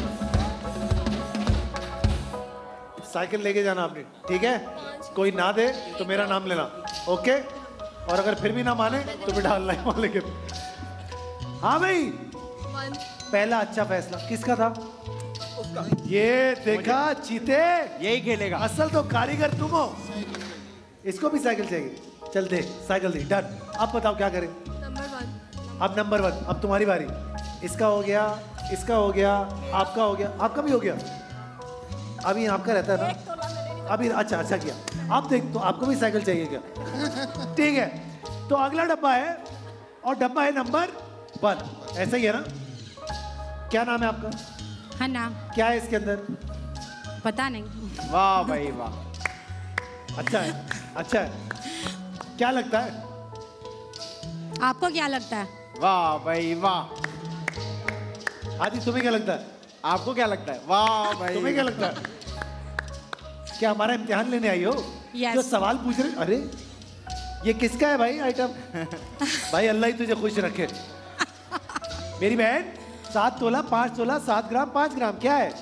साइकिल लेके जाना आपने, ठीक है? कोई ना दे तो मेरा नाम लेना, ओके? और अगर फिर भी ना माने तो भी डालना है वहां लेके। हाँ भाई, पहला अच्छा फैसला किसका था? ये देखा चीते, यही खेलेगा। असल तो कारीगर तुम हो। इसको भी साइकिल चाहिए, चल दे साइकिल दे, डन। अब बताओ क्या करें? अब नंबर 1, अब तुम्हारी बारी। इसका हो गया, इसका हो गया, आपका हो गया, आपका भी हो गया। अभी आपका रहता है ना अभी? अच्छा अच्छा किया। आप देख, तो आपको भी साइकिल चाहिए क्या? ठीक है, तो अगला डब्बा है और डब्बा है नंबर 1, ऐसा ही है ना? क्या नाम है आपका? हन्ना। क्या है इसके अंदर? पता नहीं। वाह भाई वाह, अच्छा है, अच्छा है। क्या लगता है? आपको क्या लगता है? वाह भाई वाह। आदि तुम्हें क्या लगता है? आपको क्या लगता है? वाह भाई। तुम्हें क्या लगता है? क्या हमारा इम्तिहान लेने आई हो? Yes. जो सवाल पूछ रहे, अरे ये किसका है भाई आइटम? भाई अल्लाह ही तुझे खुश रखे। मेरी बहन 7 तोला 5 तोला 7 ग्राम 5 ग्राम क्या है?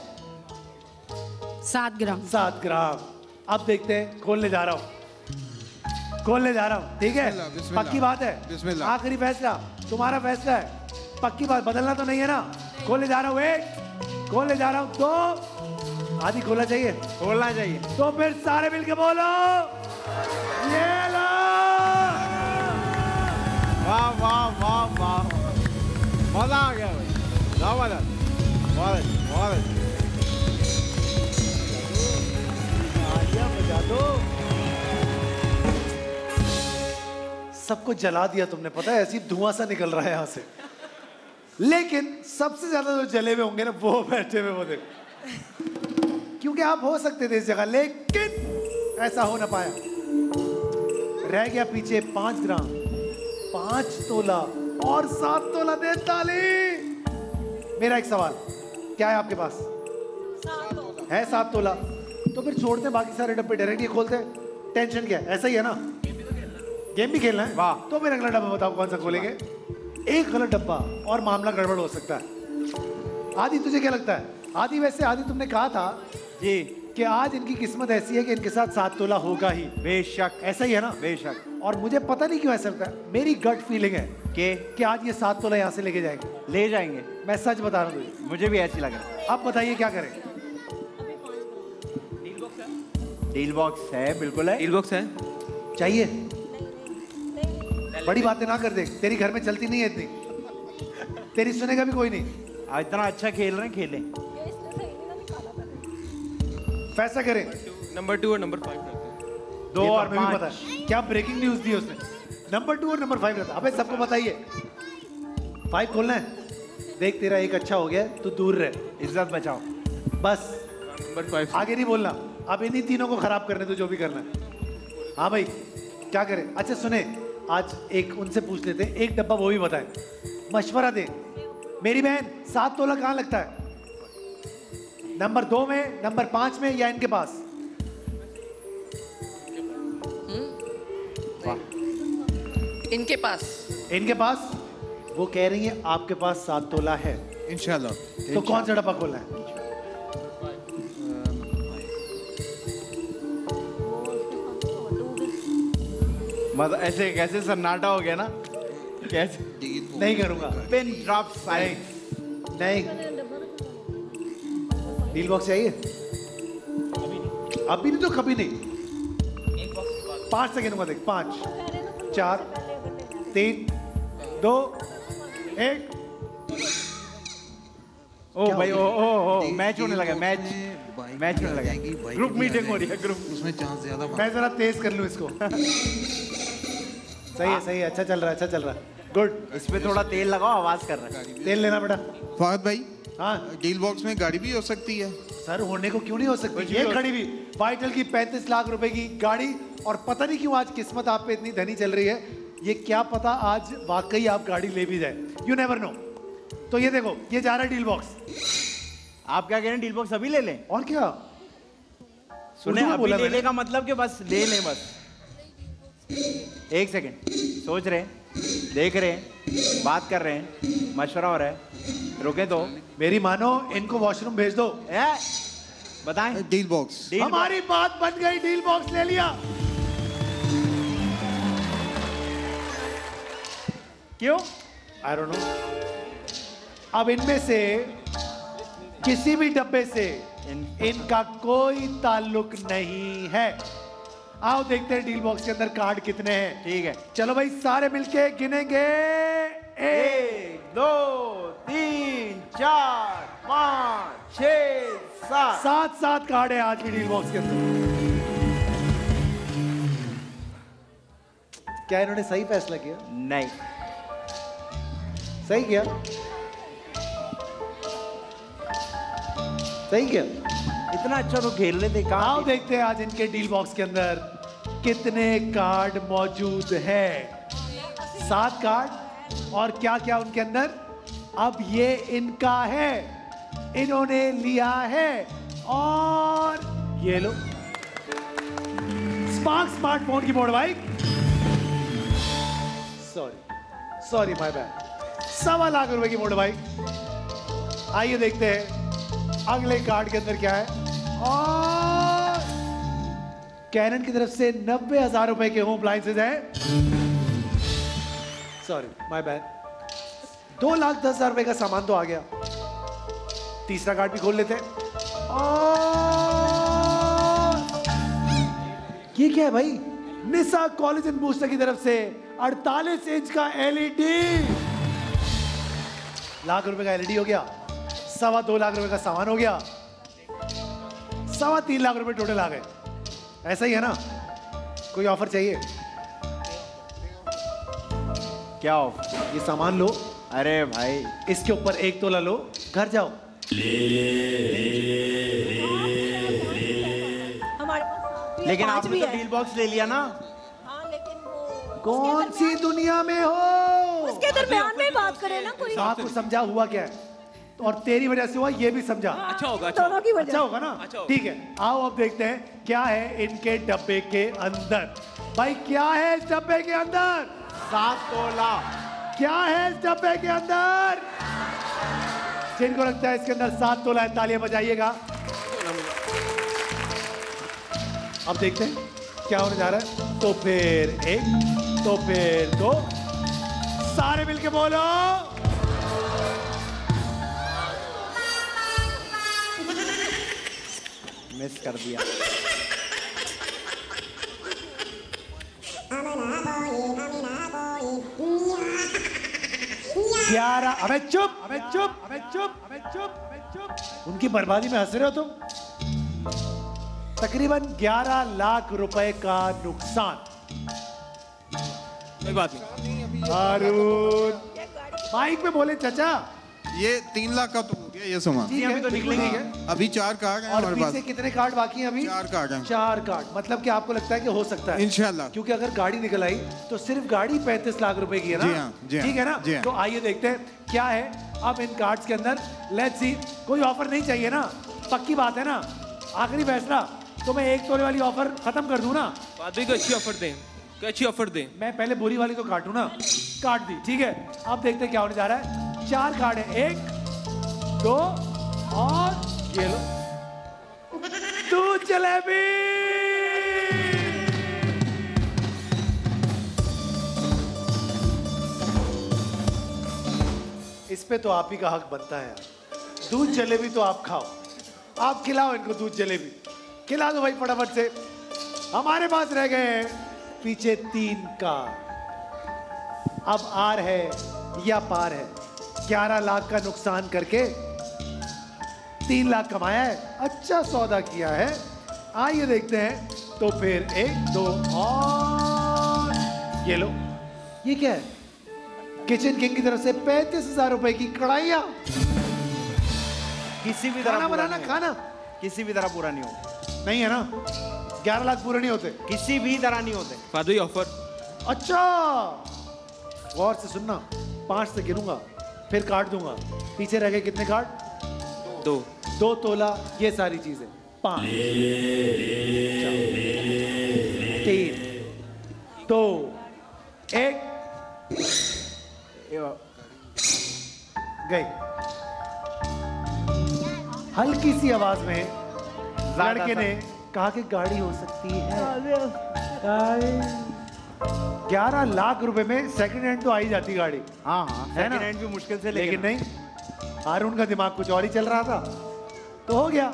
7 ग्राम। 7 ग्राम। अब देखते हैं, खोलने जा रहा हूँ, खोलने जा रहा हूँ, ठीक है? बिस्मिल्लाह, बिस्मिल्लाह। पक्की बात है? बिस्मिल्लाह। आखिरी फैसला तुम्हारा फैसला है, पक्की बात, बदलना तो नहीं है ना? खोलने जा रहा हूँ 1, खोलने जा रहा हूँ 2, आदि खोलना चाहिए, खोलना चाहिए। तो फिर सारे मिलके बोलो ये लो। वाह वाह वाह वाह, मजा आ गया भाई। जबरदस्त, बहुत बहुत। तालियां बजा दो। सबको जला दिया तुमने, पता है? ऐसी धुआं सा निकल रहा है यहाँ से। लेकिन सबसे ज्यादा जो जले हुए होंगे ना वो बैठे हुए वो देखो, क्योंकि आप हो सकते थे इस जगह, लेकिन ऐसा हो ना पाया। रह गया पीछे 5 ग्राम 5 तोला और 7 तोला। दे ताली। मेरा एक सवाल, क्या है आपके पास? है 7 तोला, तो फिर छोड़ते हैं बाकी सारे डब्बे, डायरेक्ट ये खोलते हैं। टेंशन क्या है? ऐसा ही है ना? गेम भी खेलना है। वाह। तो फिर अगला डब्बा बताओ कौन सा खोलेंगे? एक गलत डब्बा और मामला गड़बड़ हो सकता है। आदि तुझे क्या लगता है? आदि वैसे आदि तुमने कहा था जी कि आज इनकी किस्मत ऐसी है कि इनके साथ 7 तोला होगा ही। बेशक, ऐसा ही है ना? बेशक। और मुझे पता नहीं क्यों ऐसा लगता है, मेरी गट फीलिंग है के कि आज ये 7 तोला यहाँ से लेके जाएंगे। ले जाएंगे, मैं सच बता रहा हूँ तुझे। मुझे भी ऐसी लग रहा है। अब बताइए क्या करें? डील बॉक्स है, बिल्कुल है। डील बॉक्स है। चाहिए? बड़ी बातें ना कर दे, तेरी घर में चलती नहीं है इतनी, तेरी सुनेगा भी कोई नहीं। आज इतना अच्छा खेल रहे हैं, खेलें। फैसला करें नंबर 2 और नंबर 5 करते हैं। 2 ये तो और हमें भी पता 5। है। क्या ब्रेकिंग न्यूज दी उसने? नंबर 2 और नंबर 5 रहता। अबे सबको बताइए 5 खोलना है। देख तेरा एक अच्छा हो गया, तू दूर रह, इज्जत बचाओ। बस नंबर 5 आगे नहीं बोलना। अब इन्हीं तीनों को खराब करने तो जो भी करना है। हाँ भाई क्या करें? अच्छा सुने, आज एक उनसे पूछ लेते हैं, एक डब्बा वो भी बताए, मशवरा दे। मेरी बहन 7 तोला कहाँ लगता है? नंबर 2 में, नंबर 5 में, या इनके पास? इनके पास। इनके पास। वो कह रही है आपके पास 7 तोला है, इंशाल्लाह। तो कौन सा डब्बा खोलना है? मतलब ऐसे कैसे सन्नाटा हो गया ना, कैसे नहीं करूंगा। Pin drop side. नहीं, डील बॉक्स चाहिए? अभी नहीं तो कभी नहीं। 5 सेकेंड में देख। 5 4 3 2 1। ओ भाई, ओ मैच होने लगा, मैच होने लगा। ग्रुप मीटिंग हो रही है, ग्रुप। उसमें चांस ज्यादा। मैं जरा तेज कर लूं इसको। सही है, अच्छा चल रहा है। गुड। इस पे थोड़ा तेल लगाओ, आवाज कर रहा है। तेल लेना बेटा। फहद भाई, हाँ डील बॉक्स में गाड़ी भी हो सकती है? सर, होने को क्यों नहीं हो सकती? ये खड़ी भी वाइटल की 35 लाख रुपए की गाड़ी, और पता नहीं क्यों आज किस्मत आप पे इतनी धनी चल रही है। ये क्या पता आज वाकई आप गाड़ी ले भी जाए, यू नेवर नो। तो ये देखो, ये जा रहा है डील बॉक्स। आप क्या कह रहे हैं, डील बॉक्स अभी ले लें? और क्या सुने, उर्दू में अभी बोला ले मैंने। ले का मतलब कि बस ले लें बस। 1 सेकंड, सोच रहे हैं, देख रहे हैं, बात कर रहे हैं, मशवरा हो रहा है, रुके तो। मेरी मानो, इनको वॉशरूम भेज दो। बताएं। Deal box. हमारी बात बन गई, डील बॉक्स ले लिया। क्यों? I don't know. अब इनमें से किसी भी डब्बे से इनका कोई ताल्लुक नहीं है। आओ देखते हैं डील बॉक्स के अंदर कार्ड कितने हैं। ठीक है, चलो भाई, सारे मिलके गिनेंगे। 1 2 3 4 5 6 7 7 कार्ड है आज की डील बॉक्स के अंदर। क्या इन्होंने सही फैसला किया? नहीं, सही किया, सही किया। इतना अच्छा तो खेल रहे थे। कहाँ आओ देखते हैं आज इनके डील बॉक्स के अंदर कितने कार्ड मौजूद है। 7 कार्ड, और क्या क्या उनके अंदर। अब ये इनका है, इन्होंने लिया है, और ये लो स्मार्टफोन की बोर्ड भाई। Sorry my bad. 1.25 लाख रुपए की मोड़ भाई। आइए देखते हैं अगले कार्ड के अंदर क्या है। और कैनन की तरफ से 90,000 रुपए के होम अप्लायंसेज हैं। Sorry my bad. 2,10,000 रुपए का सामान तो आ गया। तीसरा कार्ड भी खोल लेते हैं। और ये क्या है भाई? निसा कॉलेजन बूस्टर की तरफ से 48 इंच का एलईडी। लाख रुपए का एलईडी हो गया। 2.25 लाख रुपए का सामान हो गया। 3.25 लाख रुपए टोटल आ गए। ऐसा ही है ना? कोई ऑफर चाहिए? क्या ऑफर? ये सामान लो। अरे भाई, इसके ऊपर 1 तोला लो, घर जाओ। लेकिन आपने तो डील बॉक्स ले लिया ना। कौन सी दुनिया में हो? उसके दरमियान में बात करें ना कोई। साहब को समझा हुआ क्या है, और तेरी वजह से हुआ ये भी समझा। अच्छा होगा, दोनों की वजह। अच्छा होगा ना? ठीक है, आओ अब देखते हैं क्या है इनके डब्बे के अंदर। भाई क्या है इस डब्बे के अंदर? 7 तोला। क्या है इस डब्बे के अंदर? जिनको लगता है इसके अंदर 7 तोला है, तालियां बजाइएगा। अब देखते हैं क्या होने जा रहा है। तो फिर 1, तो फिर 2, सारे मिलके बोलो। मिस कर दिया। ग्यारह। अबे चुप, अबे चुप, अबे चुप, अबे चुप, अबे चुप। उनकी बर्बादी में हंस रहे हो तुम। तकरीबन 11 लाख रुपए का नुकसान। कोई बात नहीं। अरुण माइक में बोले चाचा। ये 3 लाख का तो हो गया ये सामान। ठीक है, अभी तो बिल्कुल निकलेंगे। ठीक है। अभी 4 कार्ड हैं और हमारे पास। पीछे कितने कार्ड बाकी हैं अभी? 4 कार्ड हैं 4 कार्ड। मतलब कि आपको लगता है कि हो सकता है? इंशाल्लाह। क्योंकि अगर गाड़ी निकल आई तो सिर्फ गाड़ी 35 लाख रुपए की है ना? जी हाँ, जी हाँ, ठीक है ना? जी हाँ। तो आइए देखते हैं क्या है अब इन कार्ड्स के अंदर। Let's see. कोई ऑफर नहीं चाहिए ना? पक्की बात है ना? आखिरी फैसला। तो मैं 1 तोले वाली ऑफर खत्म कर दूं ना? बाद में कोई अच्छी ऑफर दें, कोई अच्छी ऑफर दें। मैं पहले बुरी वाली तो काटूं ना? काट दी। ठीक है, अब देखते हैं क्या होने जा रहा है। 4 कार्ड है। 1 2 और ये लो दूध जलेबी। इस पे तो आप ही का हक बनता है यार। दूध जलेबी तो आप खाओ, आप खिलाओ इनको दूध जलेबी, खिला दो भाई फटाफट से। हमारे पास रह गए हैं पीछे 3 कार। अब आर है या पार है। 11 लाख का नुकसान करके 3 लाख कमाया है, अच्छा सौदा किया है। आइए देखते हैं। तो फिर 1 2 और ये लो। ये क्या है? किचन किंग की तरफ से 35,000 रुपए की कढ़ाइयाँ। किसी भी तरह खाना पूरा बनाना नहीं खाना होगा। किसी भी तरह पूरा नहीं होगा। नहीं है ना? 11 लाख पूरे नहीं होते। किसी भी तरह नहीं होते। Father offer. अच्छा गौर से सुनना, 5 से गिनूंगा फिर काट दूंगा। पीछे रह गए कितने कार्ड? 2 तोला ये सारी चीजें। 5 3 2 1 गई। हल्की सी आवाज में लड़के ने कहा कि गाड़ी हो सकती है। 11 लाख रुपए में सेकंड हैंड तो आ ही जाती गाड़ी। हाँ हाँ है ना? सेकंड हैंड भी मुश्किल से लेकिन नहीं, हारून का दिमाग कुछ और ही चल रहा था तो हो गया।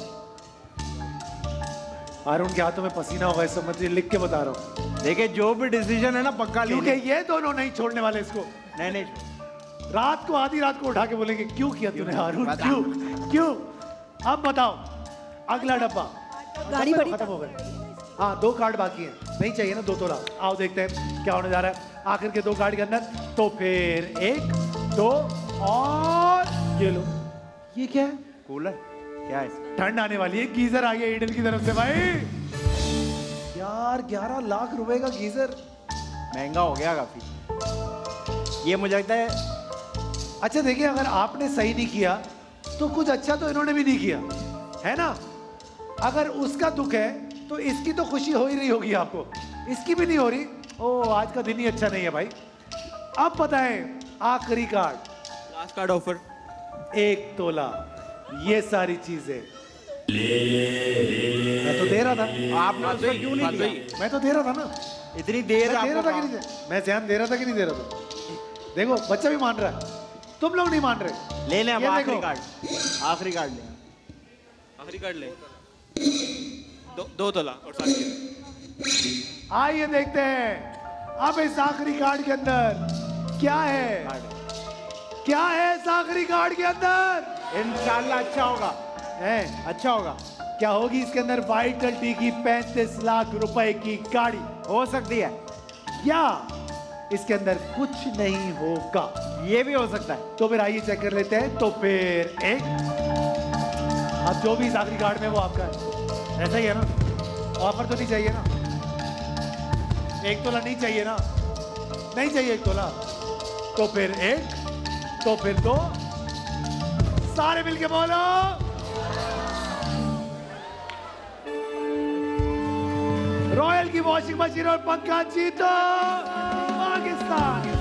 हारून के हाथों में पसीना होगा इस समझ, लिख के बता रहा हूँ। देखिए जो भी डिसीजन है ना पक्का क्योंकि लेंगे। ये दोनों नहीं छोड़ने वाले इसको। नहीं नहीं रात को आधी रात को उठा के बोलेंगे क्यों किया तूने हारून, बता। क्यों। अब बताओ अगला डब्बा। गाड़ी बड़ी खत्म हो गए। हाँ 2 कार्ड बाकी हैं, नहीं चाहिए ना 2 तोला। आओ देखते हैं क्या होने जा रहा है आखिर के 2 कार्ड के अंदर। तो फिर 1 2 और ये लो। ये क्या है? कूलर क्या है? ठंड आने वाली है, गीजर आ गया ईडन की तरफ से भाई। यार 11 लाख रुपए का गीजर महंगा हो गया काफी। ये मुझे लगता है अच्छा देखिए, अगर आपने सही नहीं किया तो कुछ अच्छा तो इन्होंने भी नहीं किया है ना। अगर उसका दुख है तो इसकी तो खुशी हो ही रही होगी आपको, इसकी भी नहीं हो रही। ओ आज का दिन ही अच्छा नहीं है भाई। अब बताएं आखिरी कार्ड। Last card offer. 1 तोला ये सारी चीजें मैं तो दे रहा था। आपने उसको क्यों नहीं दिया? मैं तो दे रहा था ना। इतनी देर मैं दे रहा था कि आपको नहीं दे? मैं ध्यान दे रहा था कि नहीं दे रहा था? देखो बच्चा भी मान रहा है, तुम लोग नहीं मान रहे। ले लें अब ये आखिरी देखो। कार्ड। आखिरी कार्ड लें। आखिरी कार्ड ले। 2 तोला और 7 चीजें। आइए देखते हैं अब इस आखिरी कार्ड के अंदर क्या है। क्या है इस आखिरी कार्ड के अंदर? इंशाल्लाह अच्छा होगा। है अच्छा होगा। क्या होगी इसके अंदर? वाइटल टी की 35 लाख रुपए की गाड़ी हो सकती है या इसके अंदर कुछ नहीं होगा। ये भी हो सकता है। तो फिर आइए चेक कर लेते हैं। तो फिर 1 अब जो भी इस आखिरी कार्ड में वो आपका है, ऐसा ही है ना? ऑफर तो नहीं चाहिए ना? 1 तोला नहीं चाहिए ना? नहीं चाहिए 1 तोला। तो फिर 1 तो फिर 2 सारे मिलके बोलो रॉयल की वॉशिंग मशीन और पंखा जीतो पाकिस्तान।